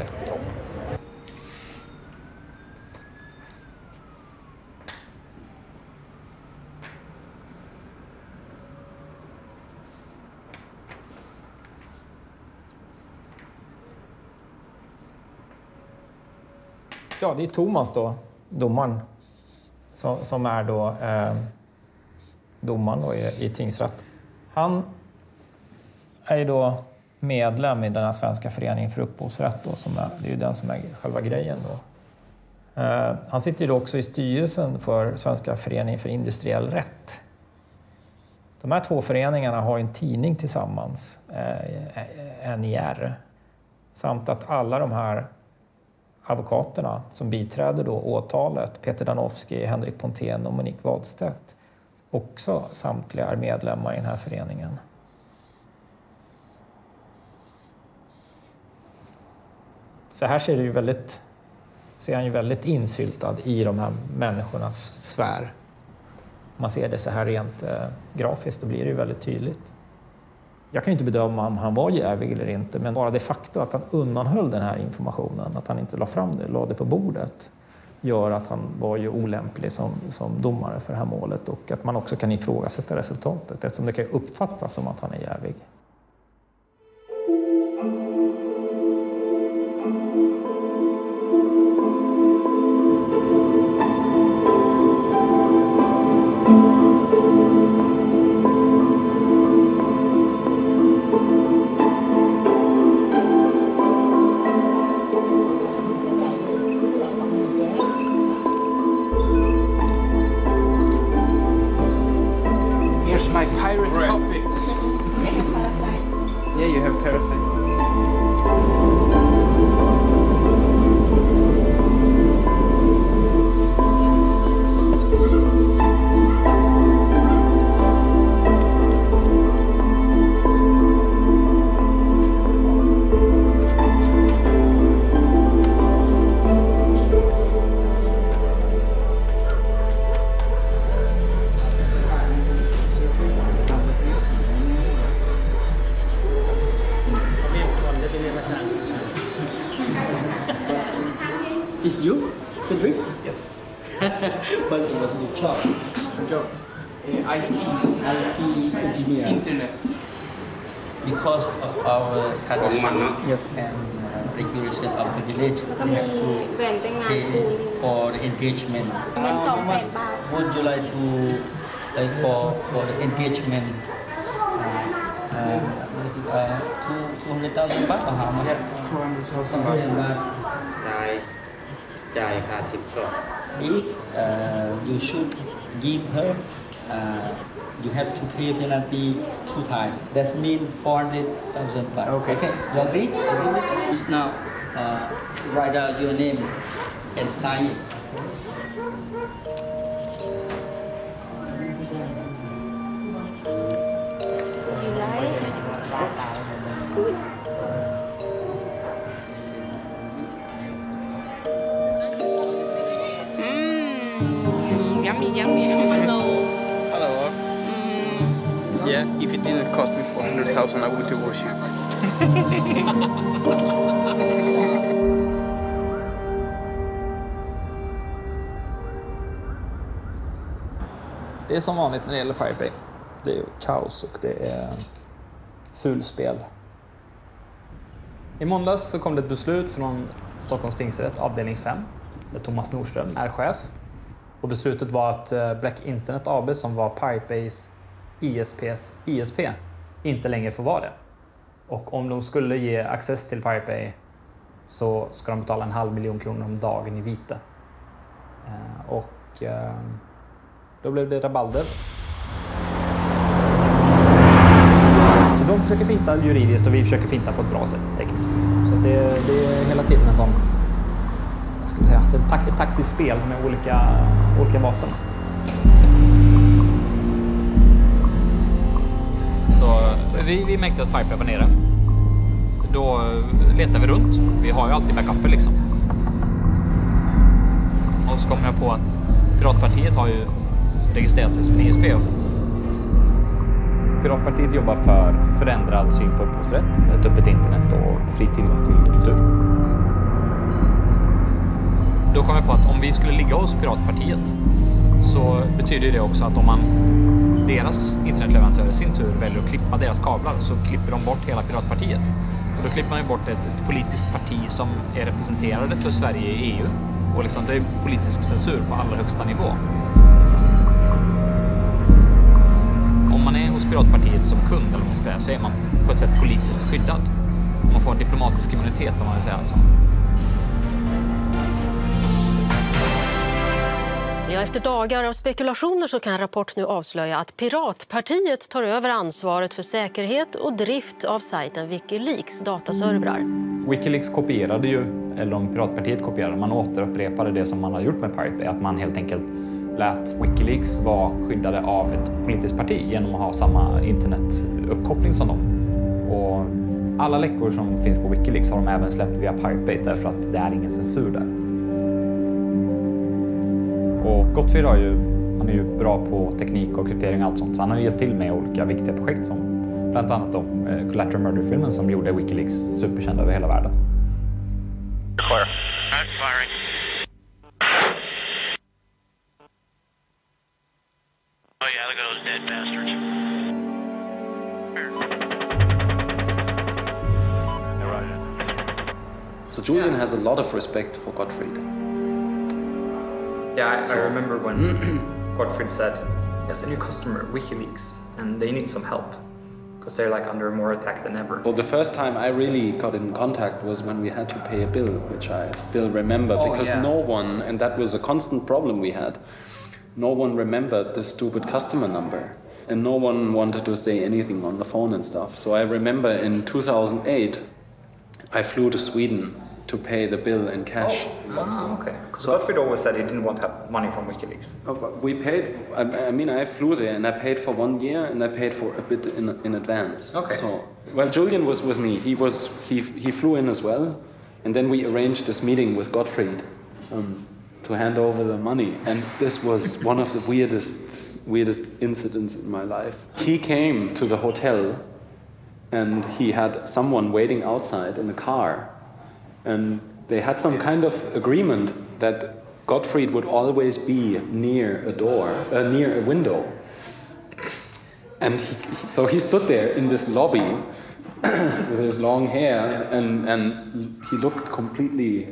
Ja, det är Thomas då, domaren, som är då domaren då i tingsrätt. Han är ju då medlem i den här Svenska föreningen för upphovsrätt då, det är ju den som är själva grejen då. Han sitter ju då också i styrelsen för Svenska föreningen för industriell rätt. De här två föreningarna har en tidning tillsammans, NIR, samt att alla de här advokaterna som biträder då åtalet, Peter Danowski, Henrik Pontén och Monique Wadstedt, också samtliga är medlemmar i den här föreningen. Så här ser han ju väldigt insyltad i de här människornas sfär. Om man ser det så här rent grafiskt, då blir det ju väldigt tydligt. Jag kan ju inte bedöma om han var jävig eller inte, men bara det faktum att han undanhöll den här informationen, att han inte la fram det, la det på bordet, gör att han var ju olämplig som domare för det här målet, och att man också kan ifrågasätta resultatet eftersom det kan uppfattas som att han är jävig. Is you, Fredrik? Yes. What's your job? IT engineer. Internet. Because of our country and regulation of the village, we have to pay for the engagement. How much would you like to pay for the engagement? 200,000 baht or how much? 200,000 baht. If you should give her, you have to pay penalty 2 times. That means 400,000 baht. Okay. You agree? Just now, write down your name and sign it. Yummy. Hello. Hello. Yeah, if it didn't cost me 400,000, I would divorce you. Det är som vanligt när det gäller Pirate Bay. Det är kaos och det är fulspel. I måndags så kom det ett beslut från Stockholms tingsrätt, avdelning 5, där Thomas Nordström är chef. Och beslutet var att Black Internet AB, som var Pirate Bays ISP, inte längre får vara det. Och om de skulle ge access till Pirate Bay så ska de betala 500 000 kronor om dagen i vite. Då blev det rabalder. Så de försöker finta juridiskt och vi försöker finta på ett bra sätt tekniskt. Så det är hela tiden en sån, vad ska man säga, ett taktiskt spel med olika vapen. Så vi märkte att Piper var nere. Då letar vi runt. Vi har ju alltid backuper liksom. Och så kom jag på att Piratpartiet har ju registrerat sig som en ISP. Piratpartiet jobbar för förändrad syn på upphovsrätt, ett öppet internet och fri tillgång till kultur. Då kom jag på att om vi skulle ligga hos Piratpartiet så betyder det också att om deras internetleverantörer i sin tur väljer att klippa deras kablar så klipper de bort hela Piratpartiet. Och då klipper man ju bort ett politiskt parti som är representerade för Sverige i EU Och liksom, det är politisk censur på allra högsta nivå. Om man är hos Piratpartiet som kund, eller vad man ska säga, så är man på ett sätt politiskt skyddad. Man får en diplomatisk immunitet, om man vill säga så. Ja, efter dagar av spekulationer så kan Rapport nu avslöja att Piratpartiet tar över ansvaret för säkerhet och drift av sajten Wikileaks dataservrar. Wikileaks kopierade ju, eller om Piratpartiet kopierade, man återupprepade det som man har gjort med Pirate Bay, att man helt enkelt lät Wikileaks vara skyddade av ett politiskt parti genom att ha samma internetuppkoppling som dem. Och alla läckor som finns på Wikileaks har de även släppt via Pirate Bay därför att det är ingen censur där. Och Gottfried han är ju bra på teknik och kryptering och allt sånt, så han har hjälpt till med olika viktiga projekt som bland annat då Collateral Murder-filmen som gjorde Wikileaks superkänd över hela världen. Clear. Not firing. Oh yeah, look at those dead bastards. Yeah, right. So Julian has a lot of respect for Gottfried. Yeah, I remember when Gottfried said, yes, a new customer, WikiLeaks, and they need some help because they're like under more attack than ever. Well, the first time I really got in contact was when we had to pay a bill, which I still remember because no one, and that was a constant problem we had, no one remembered the stupid customer number and no one wanted to say anything on the phone and stuff. So I remember in 2008, I flew to Sweden to pay the bill in cash. Okay. Because Gottfried always said he didn't want to have money from WikiLeaks. We paid, I mean, I flew there and I paid for 1 year and I paid for a bit in advance. Okay. So, well, Julian was with me. He flew in as well. And then we arranged this meeting with Gottfried to hand over the money. And this was one of the weirdest incidents in my life. He came to the hotel and he had someone waiting outside in the car. And they had some kind of agreement that Gottfried would always be near a door, near a window. And so he stood there in this lobby with his long hair, and he looked completely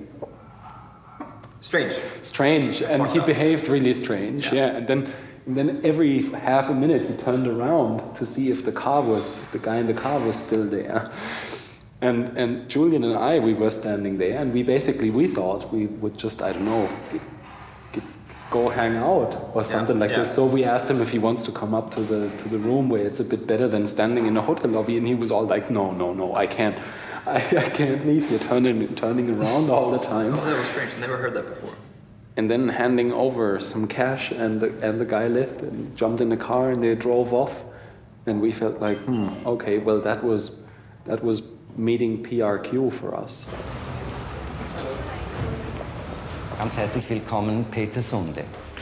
strange, and he behaved really strange. Yeah, and then every half a minute he turned around to see if the guy in the car was still there. And Julian and I, we were standing there, and we thought we would just, I don't know, go hang out or something like this. So we asked him if he wants to come up to the room where it's a bit better than standing in a hotel lobby, and he was all like, no, I can't leave. You're turning around all the time. Oh, that was strange. Never heard that before. And then handing over some cash, and the guy left and jumped in the car, and they drove off, and we felt like, okay, well that was meeting PRQ for us. Ganz herzlich willkommen, Peter Sunde.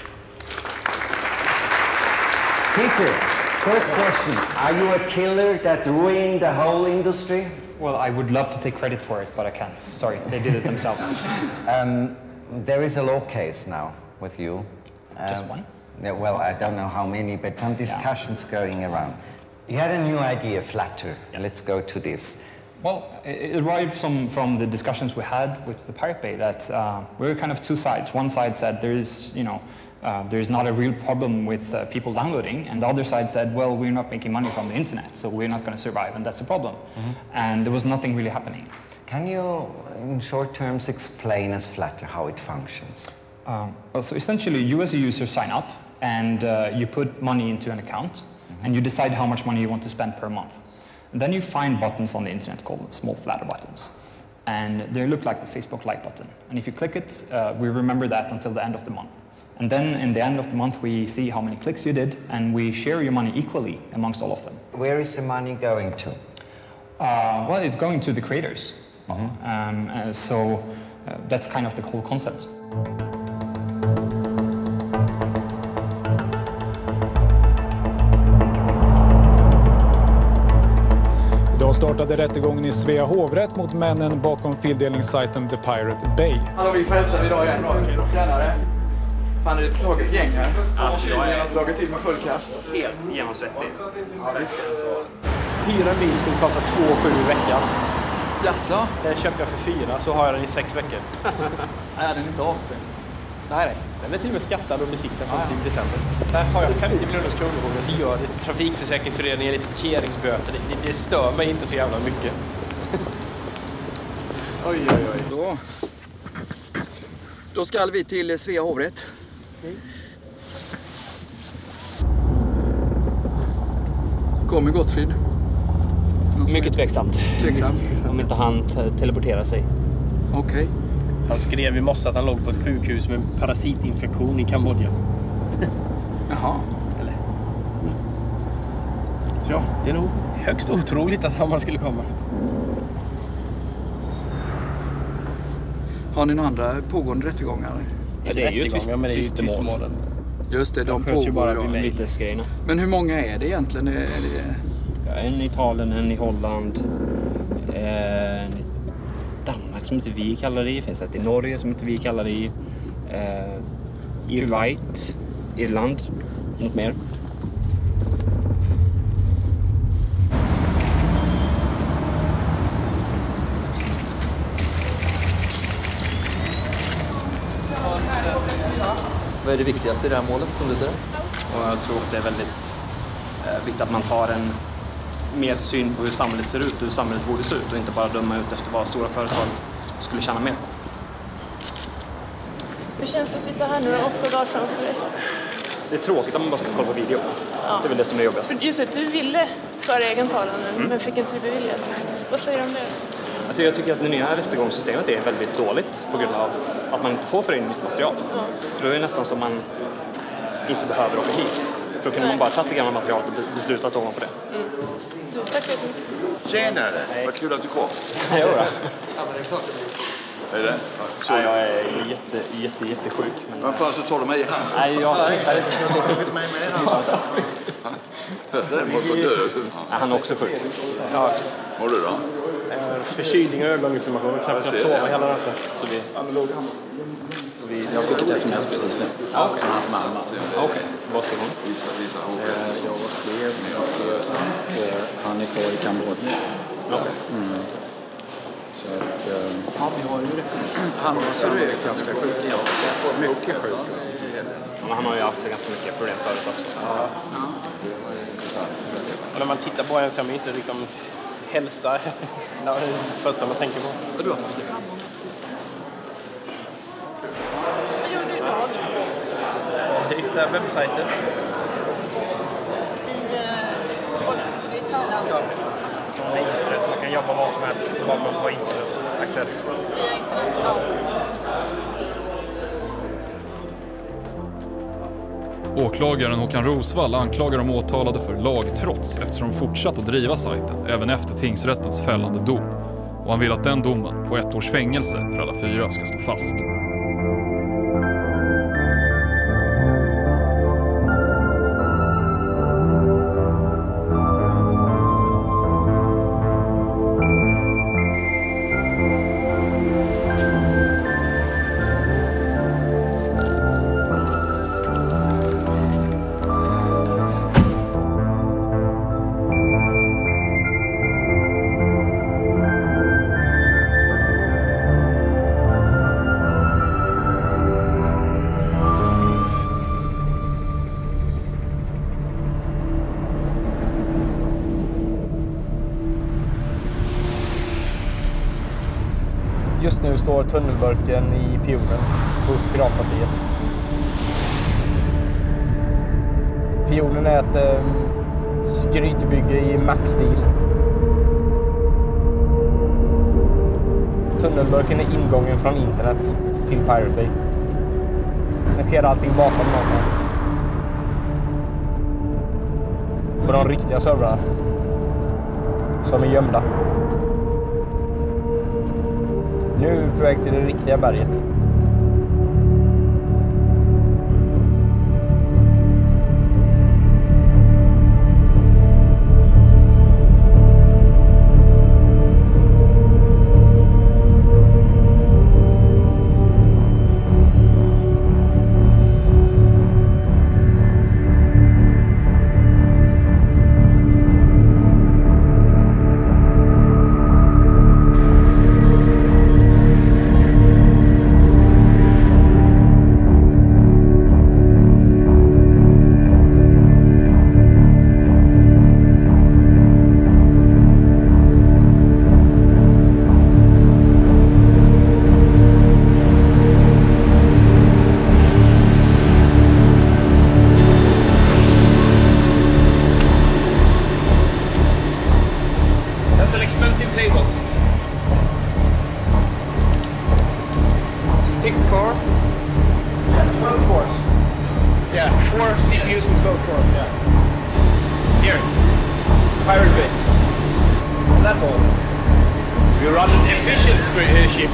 Peter, first question. Are you a killer that ruined the whole industry? Well, I would love to take credit for it, but I can't. Sorry, they did it themselves. There is a law case now with you. Just one? Yeah, well, I don't know how many, but some discussions going around. You had a new idea, Flutter. Yes. Let's go to this. Well, it arrived from the discussions we had with the Pirate Bay that we were kind of two sides. One side said there's not a real problem with people downloading, and the other side said, well, we're not making money from the internet, so we're not going to survive, and that's a problem. And there was nothing really happening. Can you, in short terms, explain as Flutter how it functions? Well, so essentially, you as a user sign up, and you put money into an account, and you decide how much money you want to spend per month. And then you find buttons on the internet called small Flutter buttons. And they look like the Facebook like button. And if you click it, we remember that until the end of the month. And then in the end of the month, we see how many clicks you did, and we share your money equally amongst all of them. Where is the money going to? Well, it's going to the creators. So that's kind of the whole concept. Idag startade rättegången i Svea hovrätt mot männen bakom fildelningssajten The Pirate Bay. Hallå, vi får hälsa idag igen. Tjänare. Fan, det är ett slaget gäng här. Alltså, jag har slagit till med full kraft. Helt genomsvettig. Hyra en bil skulle kosta 2,7 i veckan. Jaså? Det köpte jag för 4, så har jag den i 6 veckor. Nej, den är inte avstängd. Nej. Den är till och med skattad och besiktad i december. Där har jag 50 miljoner kronor och så gör det trafikförsäkringsföreningen, lite parkeringsböter. Det stör mig inte så jävla mycket. Oj. Då ska vi till Svea hovrätt. Kommer Gottfrid? Mycket tveksamt. Om inte han teleporterar sig. Okej. Han skrev i morse att han låg på ett sjukhus med parasitinfektion i Kambodja. Jaha. Eller? Ja, det är nog högst otroligt att han skulle komma. Har ni några andra pågående rättegångar? Ja, det är ju tvistemålen. Just det, de pågår bara idag. vitesgrejerna. Men hur många är det egentligen? Ja, en i Italien, en i Holland. Danmark som inte vi kallar det i. Finns ett i Norge som inte vi kallar det i. Kuwait, Irland, något mer. Vad är det viktigaste i det här målet som du ser? Och jag tror att det är väldigt viktigt att man tar en mer syn på hur samhället ser ut och hur samhället borde se ut och inte bara döma ut efter vad stora företag skulle tjäna mer. Hur känns det att sitta här nu 8 dagar framför dig? Det är tråkigt att man bara ska kolla på video. Ja. Det är väl det som är jobbigast. Just det, du ville föra egen talan men fick inte det beviljat. Vad säger du om det? Alltså jag tycker att det nya rättegångssystemet är väldigt dåligt på grund av att man inte får föra in nytt material. Ja. För då är det nästan som man inte behöver åka hit. För då kunde man bara ta det gamla materialet och besluta ovanpå det. Du, tack så mycket. Tjenare, vad kul att du kom. Jo då. Är det? Så jag är jättesjuk. Men fan så tar du mig i hand. Nej, jag hittar inte. Han är också sjuk. Ja. Mår du då? Förkylning och ögoninflammation. Jag knappt sova hela natten. Så vi... Jag fick ett sms precis nu. Från hans mamma. Okej. Vad skrev hon? Jag skrev att han är kvar i Kambodja. Så att, vi har ju rätt så mycket. Han var ganska sjuk, mycket sjuk. Men han har ju haft ganska mycket problem förut också. Ja. Och när man tittar på en så är man inte liksom hälsa. Det är det första man tänker på. Och du har fått det fram. Vad gör du idag? Drifta webbsajter. I Italien? Ja. Som är internet. Man kan jobba vad som helst. Bara man har internet-access. Via internet, ja. Åklagaren Håkan Rosvall anklagar de åtalade för lagtrots eftersom de fortsatt att driva sajten även efter tingsrättens fällande dom. Och han vill att den domen på 1 års fängelse för alla 4 ska stå fast. Just nu står tunnelburken i Pionen hos Piratpartiet. Pionen är ett skrytbygge i Max-stil. Tunnelburken är ingången från internet till Pirate Bay. Sen sker allting bakom någonstans. På de riktiga servrarna. Som är gömda. Nu är vi på väg till det riktiga berget. Pirate Bay. That's all. We run an efficient ship.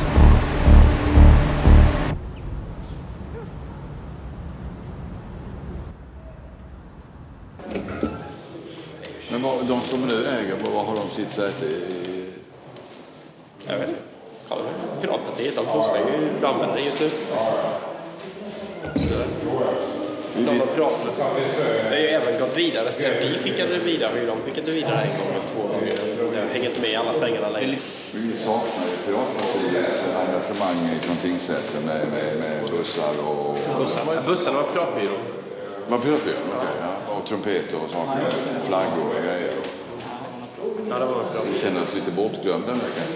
Men de som nu äger, vad har de sitt säte i? Jag vet inte. Kolla, Piratpartiet, de postar ju brandmännen just nu. De har pratat. Det har ju även gått vidare. Sen vi skickade det vidare, hur de skickade vidare en gång eller 2 gånger. Det har hängt med i alla svängarna längre. Vi saknar ju Piratpartiets engagemang från tingsrätten med bussar och... Bussarna var piratbyrå. Var piratbyrå? Okej, ja. Och trumpeter och saker, flaggor och grejer. Ja, det var piratbyrå. Vi känner oss lite bortglömda nu kanske.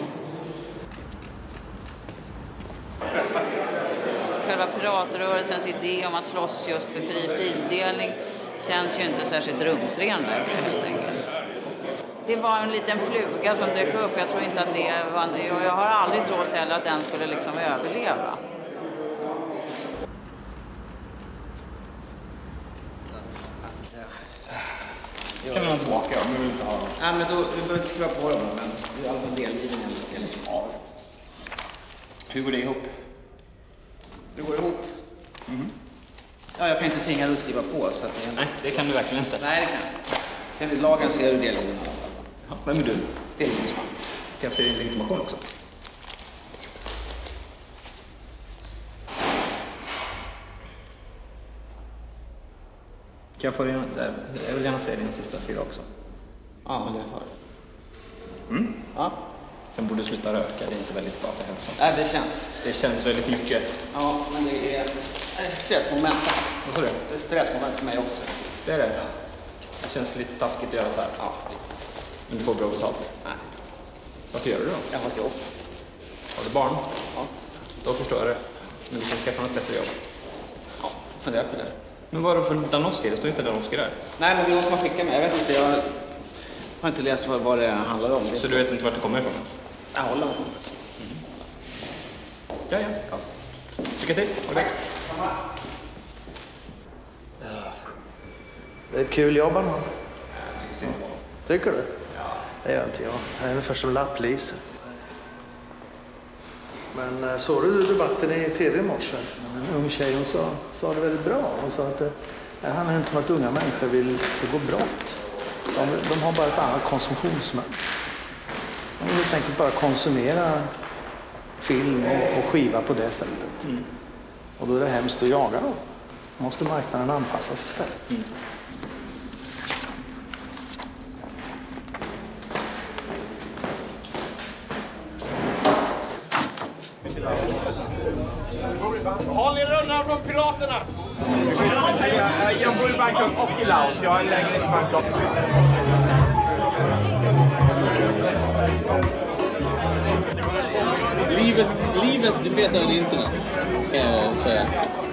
Själva piratrörelsens idé om att slåss just för fri fildelning känns ju inte särskilt rumsren längre, helt enkelt. Det var en liten fluga som dök upp. Jag tror inte att det var... Jag har aldrig trott heller att den skulle liksom överleva. Kan vi ha tillbaka om vi vill inte ha dem? Nej, men då vi behöver inte skriva på dem, men det är i alla fall delgivningen av. Hur går det ihop? Det går ihop. Ja, jag kan inte tvinga dig att skriva på. Så att Nej, det kan du verkligen inte. Nej, det kan jag. Enligt lagen ser du delgivningen i alla fall. Ja, vem är du? Delgivningsman. Kan jag se din legitimation också? Kan jag få din... Jag vill gärna se dina sista 4 också. Ja, det är för. Ja. Sen borde du sluta röka, det är inte väldigt bra för hälsan. Nej, det känns. Det känns väldigt mycket. Ja, men det är ett stressmoment. Vad sa du? Det är ett stressmoment för mig också. Det är det? Det känns lite taskigt att göra så här. Ja. Men du får bra betalt? Nej. Varför gör du då? Jag har ett jobb. Har du barn? Ja. Då förstår jag det. Men du kan skaffa något bättre jobb. Ja, fundera på det. Men vad är det för Danowski? Det står inte Danowski där. Nej, men det måste man skicka med. Jag vet inte, jag har inte läst vad det handlar om. Så du vet inte vart det kommer ifrån? Jag håller med. Ja. Lycka till. Ha det gott. Det är ett kul jobb han har. Tycker du? Ja. Det gör inte jag. Jag är ungefär som lapplis. Men såg du debatten i tv i morse? En ung tjej, hon sa det väldigt bra. Hon sa att det handlar inte om att unga människor vill begå brott. De har bara ett annat konsumtionsmönster. De vill helt enkelt bara konsumera film och skiva på det sättet. Och då är det hemskt att jaga dem. Då måste marknaden anpassas istället. Håll er undan från piraterna! Jag bor i Bangkok och i Laos. Jag har en lägenhet i Bangkok. Livet blir fetare än internet, kan jag säga.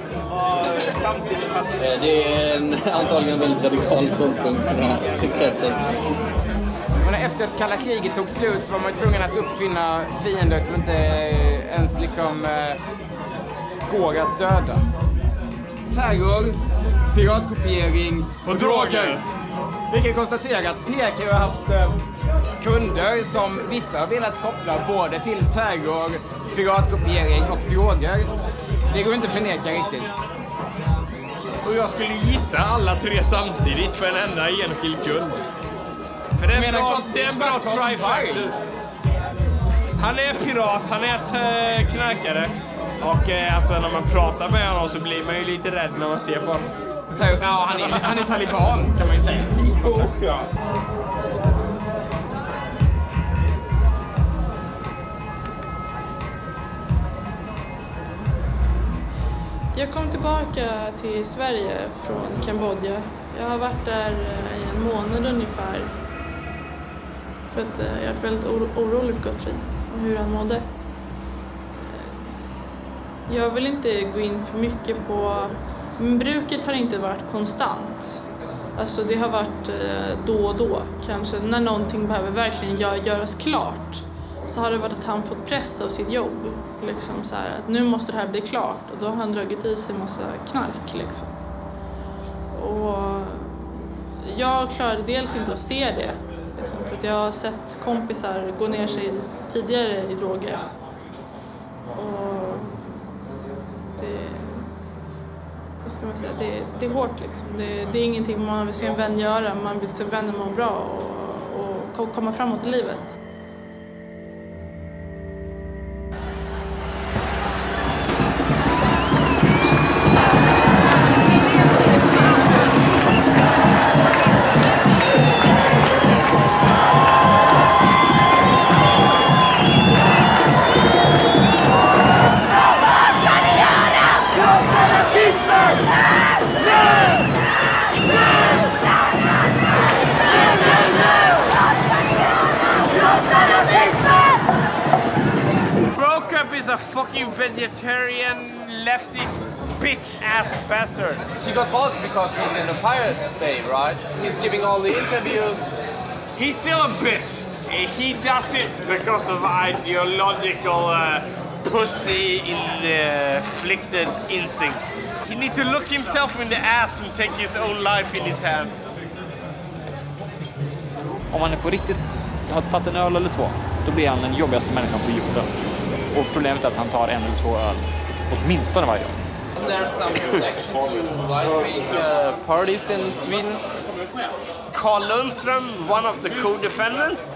Det är antagligen en väldigt radikal ståndpunkt för den här kretsen. Efter att kalla kriget tog slut så var man tvungen att uppfinna fiender som inte ens liksom går att döda. Terror, piratkopiering och droger. Vi kan konstatera att PK har haft kunder som vissa har velat koppla både till terror, piratkopiering och droger. Det går inte att förneka riktigt. Och jag skulle gissa alla 3 samtidigt för en enda enskild kund. För det är en bra trifactor. Han är pirat, han är knarkare. Och alltså när man pratar med honom så blir man ju lite rädd när man ser på honom. Ja, han är taliban kan man ju säga. Ja. Jag kom tillbaka till Sverige från Kambodja. Jag har varit där i en månad ungefär. För att jag har varit väldigt orolig för Gottfrid och hur han mådde. Jag vill inte gå in för mycket på... Men bruket har inte varit konstant. Alltså det har varit då och då. Kanske när någonting behöver verkligen göras klart. Så har det varit att han fått press av sitt jobb. Liksom så här, att nu måste det här bli klart. Och då har han dragit i sig en massa knark liksom. Och jag klarade dels inte att se det. Liksom, för att jag har sett kompisar gå ner sig tidigare i droger. Och det... Vad ska man säga? Det är hårt liksom. Det är ingenting man vill se en vän göra. Man vill se vännen må bra och komma framåt i livet. Is a fucking vegetarian leftist bitch-ass bastard. He got balls because he's in the Pirate Bay, right? He's giving all the interviews. He's still a bitch. He does it because of ideological pussy inflicted instincts. He needs to look himself in the ass and take his own life in his hands. Om man är på riktigt har tagit en öl eller två, då blir han den jobbigaste människan på jorden. Och problemet är att han tar en eller två öl, åtminstone varje dag. There's some connection to right-wing parties in Sweden. Carl Lundström, one of the co-defendants,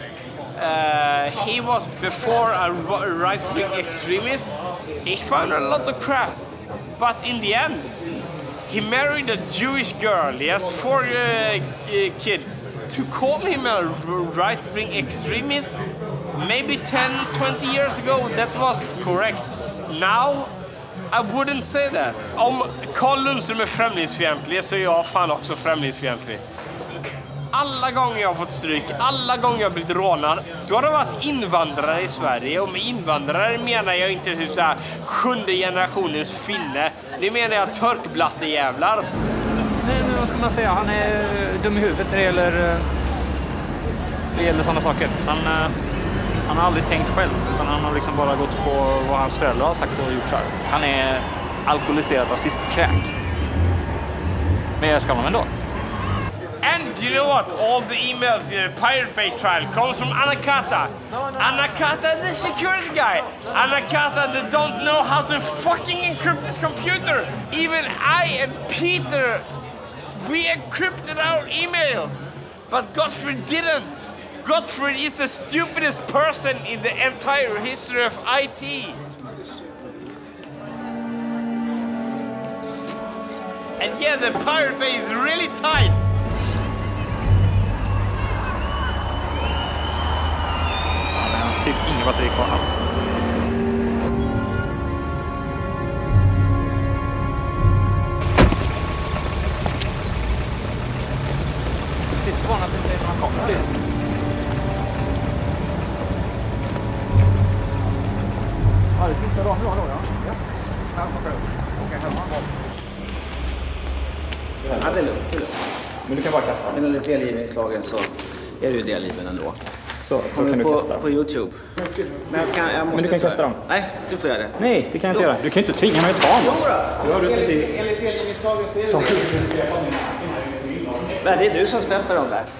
he was before a right-wing extremist. He found a lot of crap, but in the end, he married a Jewish girl. He has 4 kids. To call him a right-wing extremist, maybe 10, 20 years ago, that was correct. Now, I wouldn't say that. Om Carl Lundström är främlingsfientlig så är jag fan också främlingsfientlig. Alla gånger jag har fått stryk, alla gånger jag har blivit rånad, då har det varit invandrare i Sverige. Och med invandrare menar jag inte typ så här 7:e generationens finne. Det menar jag törkblattejävlar. Men vad ska man säga? Han är dum i huvudet när det gäller sådana saker. Han har aldrig tänkt själv, utan han har liksom bara gått på vad hans föräldrar har sagt och gjort så här. Han är alkoholiserad rasistkräk. Men jag ska man ändå. And you know what? All the emails in the Pirate Bay trial comes from Anakata. Anakata, the security guy. Anakata, that don't know how to fucking encrypt this computer. Even I and Peter, we encrypted our emails. But Godfrey didn't. Godfrey is the stupidest person in the entire history of IT. And yeah, the Pirate Bay is really tight. Typ inga batteri kvar alls. Det är förvånande att det inte är någon kamera. Ja, det sista dagen då, ja. Ja, det är lugnt. Men du kan bara kasta. Men enligt delgivningslagen så är det ju delgiven ändå. Så kommer kan du kasta. På YouTube. Men du kan kasta dem. Nej, du får göra det. Nej, det kan jag inte göra. Du kan ju inte tvinga mig att ta dem. Jo då. Enligt delgivningslagen så är det det. Det är du som släpper dem där.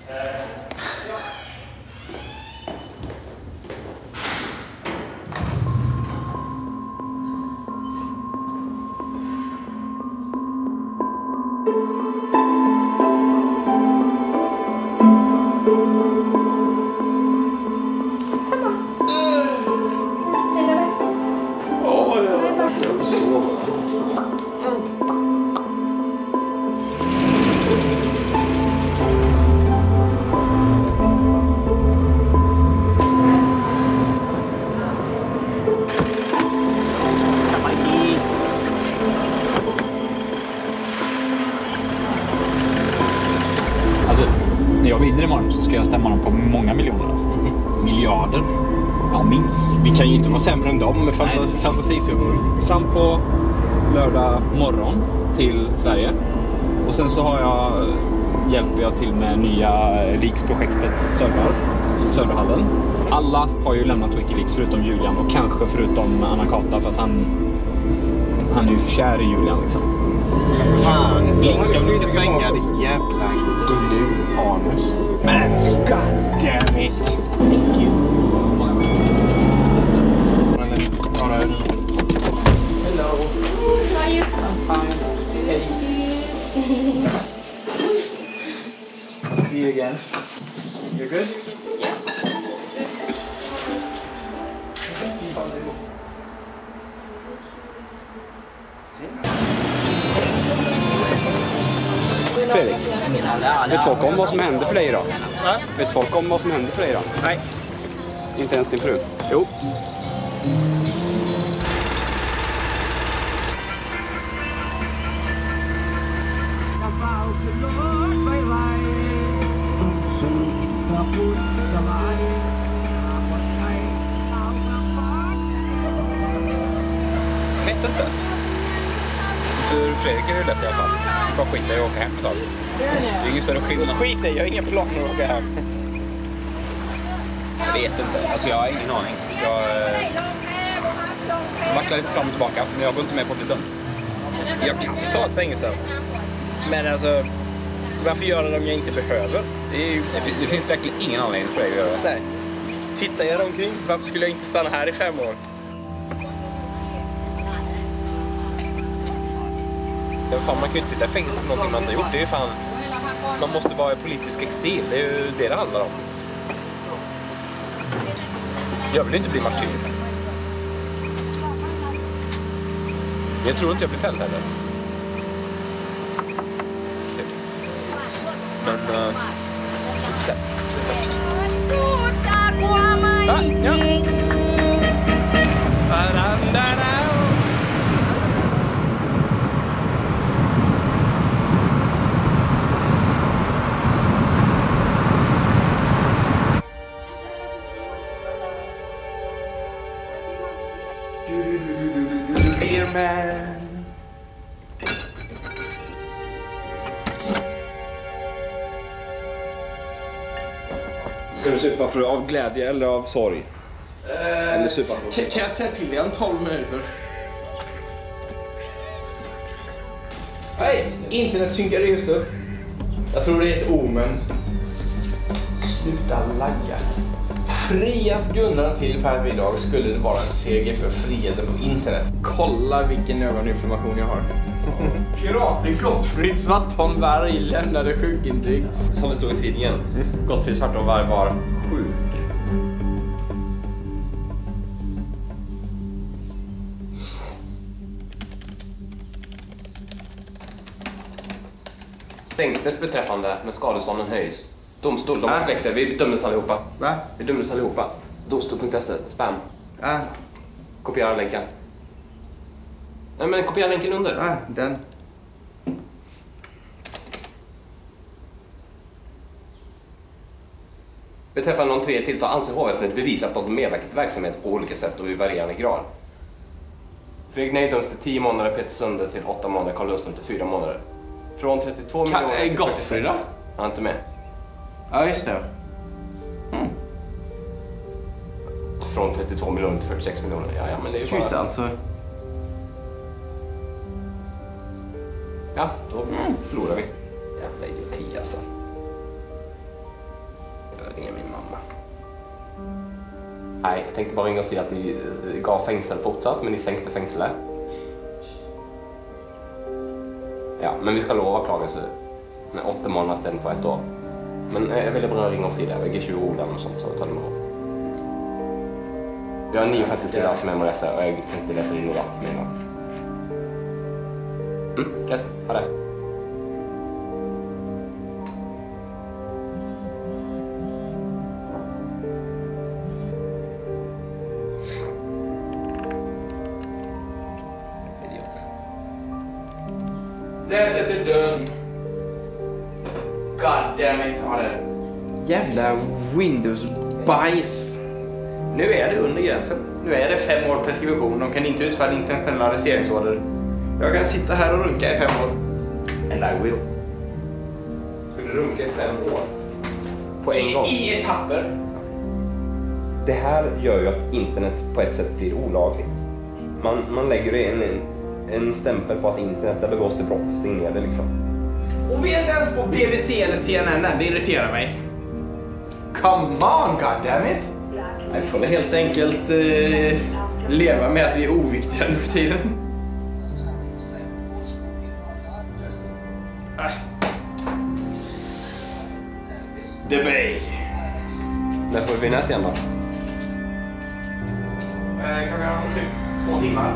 När jag vinner imorgon så ska jag stämma dem på många miljoner. Alltså. Miljarder? Ja, minst. Vi kan ju inte vara sämre än dem med fantasisummor. Fram på lördag morgon till Sverige. Och sen så hjälper jag till med nya Leaks-projektets serverhallen. Alla har ju lämnat Wikileaks förutom Julian och kanske förutom Anakata för att han är ju för kär i Julian liksom. Fan, blinka om du ska svänga, ditt jävla gullu-anus. Men god damn it. Thank you. Hello. How are you? I'm fine. Hey. See you again. You're good? Yeah. Fredrik, vet folk om vad som hände för dig idag? Va? Vet folk om vad som hände för dig idag? Nej. Inte ens din fru? Jo. Jag vet inte. Så för Fredrik är det lätt i alla fall. Bara skita i att åka hem ett tag. Det är ingen större skillnad. Skit i, jag har inga planer att åka hem. Jag vet inte. Alltså jag har ingen aning. Jag vacklar lite fram och tillbaka, men jag går inte med på att bli dömd. Jag kan ta ett fängelse. Men alltså, varför göra det om jag inte behöver? Det finns verkligen ingen anledning för dig att göra det. Nej. Tittar jag omkring, varför skulle jag inte stanna här i 5 år? Ja, fan, man kan ju inte sitta i fängelse för någonting man inte har gjort. Det är ju fan... Man måste vara i politisk exil. Det är ju det handlar om. Jag vill inte bli martyr. Jag tror inte jag blir fälld heller. Typ. Men... vi får se. Ja. Dear man. Ska du supa för av glädje eller av sorg? Eller supa för... Kan jag säga till dig om 12 minuter? Nej, internet synkade just upp. Jag tror det är ett omen. Sluta lagga. Frias Gunnar till Per idag skulle det vara en seger för friheten på internet. Kolla vilken ögoninflammation jag har. Piraten Gottfrid Svartholmberg lämnade sjukintyg. Som det stod i tidningen. Gottfrid Svartholmberg var sjuk. Sänktes beträffande, men skadestånden höjs. Domstol, de släkter. Vi dömdes allihopa. Va? Vi dömdes allihopa. Domstol.se, spam. Kopiera länken. Nej, men kopiera länken under. Den. Beträffande de 3 tilltal anser hovrätten bevisat att de medverkat i verksamhet på olika sätt och i varierande grad. Fredrik Ney döms till 10 månader, Peter Sunde till 8 månader, Carl Lundström till 4 månader. Från 32 miljoner till 46. Han är inte med. Ja, just det. Från 32 miljoner till 46 miljoner. Ja, men det är ju bara... Shit, alltså. Ja, då förlorar vi. Jävla idioti alltså. Jag ringer min mamma. Nej, jag tänkte bara ringa och säga att ni gav fängsel fortsatt, men ni sänkte fängslet. Ja, men vi ska lova klagelse med 8 månader istället för 1 år. Men jag vill bara ringa och säga det. Jag ger 20 ord och sånt, så tar det med råd. Vi har 9 sidor som jag må läsa och jag tänkte läsa in idag med en gång. Okej, ha det. God damn it. Ja, det. Jävla Windows-bajs. Nu är det under gränsen. Nu är det 5 år preskription. De kan inte utfärda internationella arresteringsorder. Jag kan sitta här och runka i 5 år. And I will. Skulle du runka i 5 år? På en gång? I etapper. Det här gör ju att internet på ett sätt blir olagligt. Man lägger det i en en stämpel på att internet, där begås det brott. Stäng ner det liksom. Och vi är inte ens på BBC eller CNN, det irriterar mig. Come on, goddammit! Vi får helt enkelt leva med att vi är oviktiga nu för tiden. The Bay. När får vi nät igen då? Kan vi ha 2 timmar?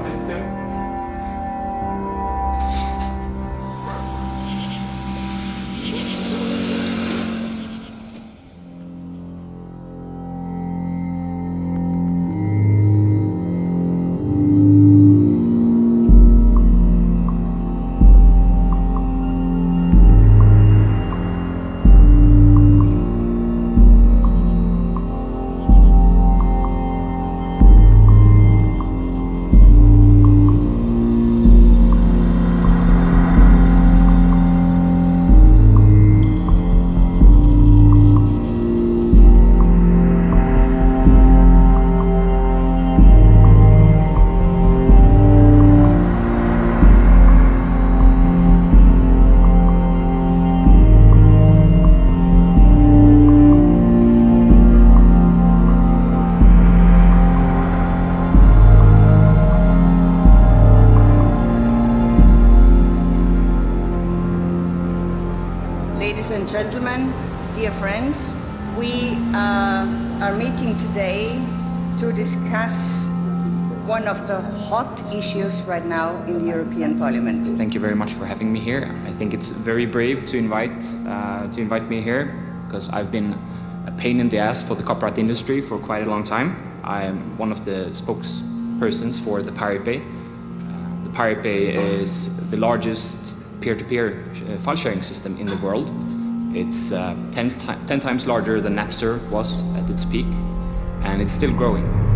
Ladies and gentlemen, dear friends, we are meeting today to discuss one of the hot issues right now in the European Parliament. Thank you very much for having me here. I think it's very brave to invite me here because I've been a pain in the ass for the copyright industry for quite a long time. I am one of the spokespersons for the Pirate Bay. The Pirate Bay is the largest peer-to-peer file sharing system in the world. It's 10 times larger than Napster was at its peak, and it's still growing.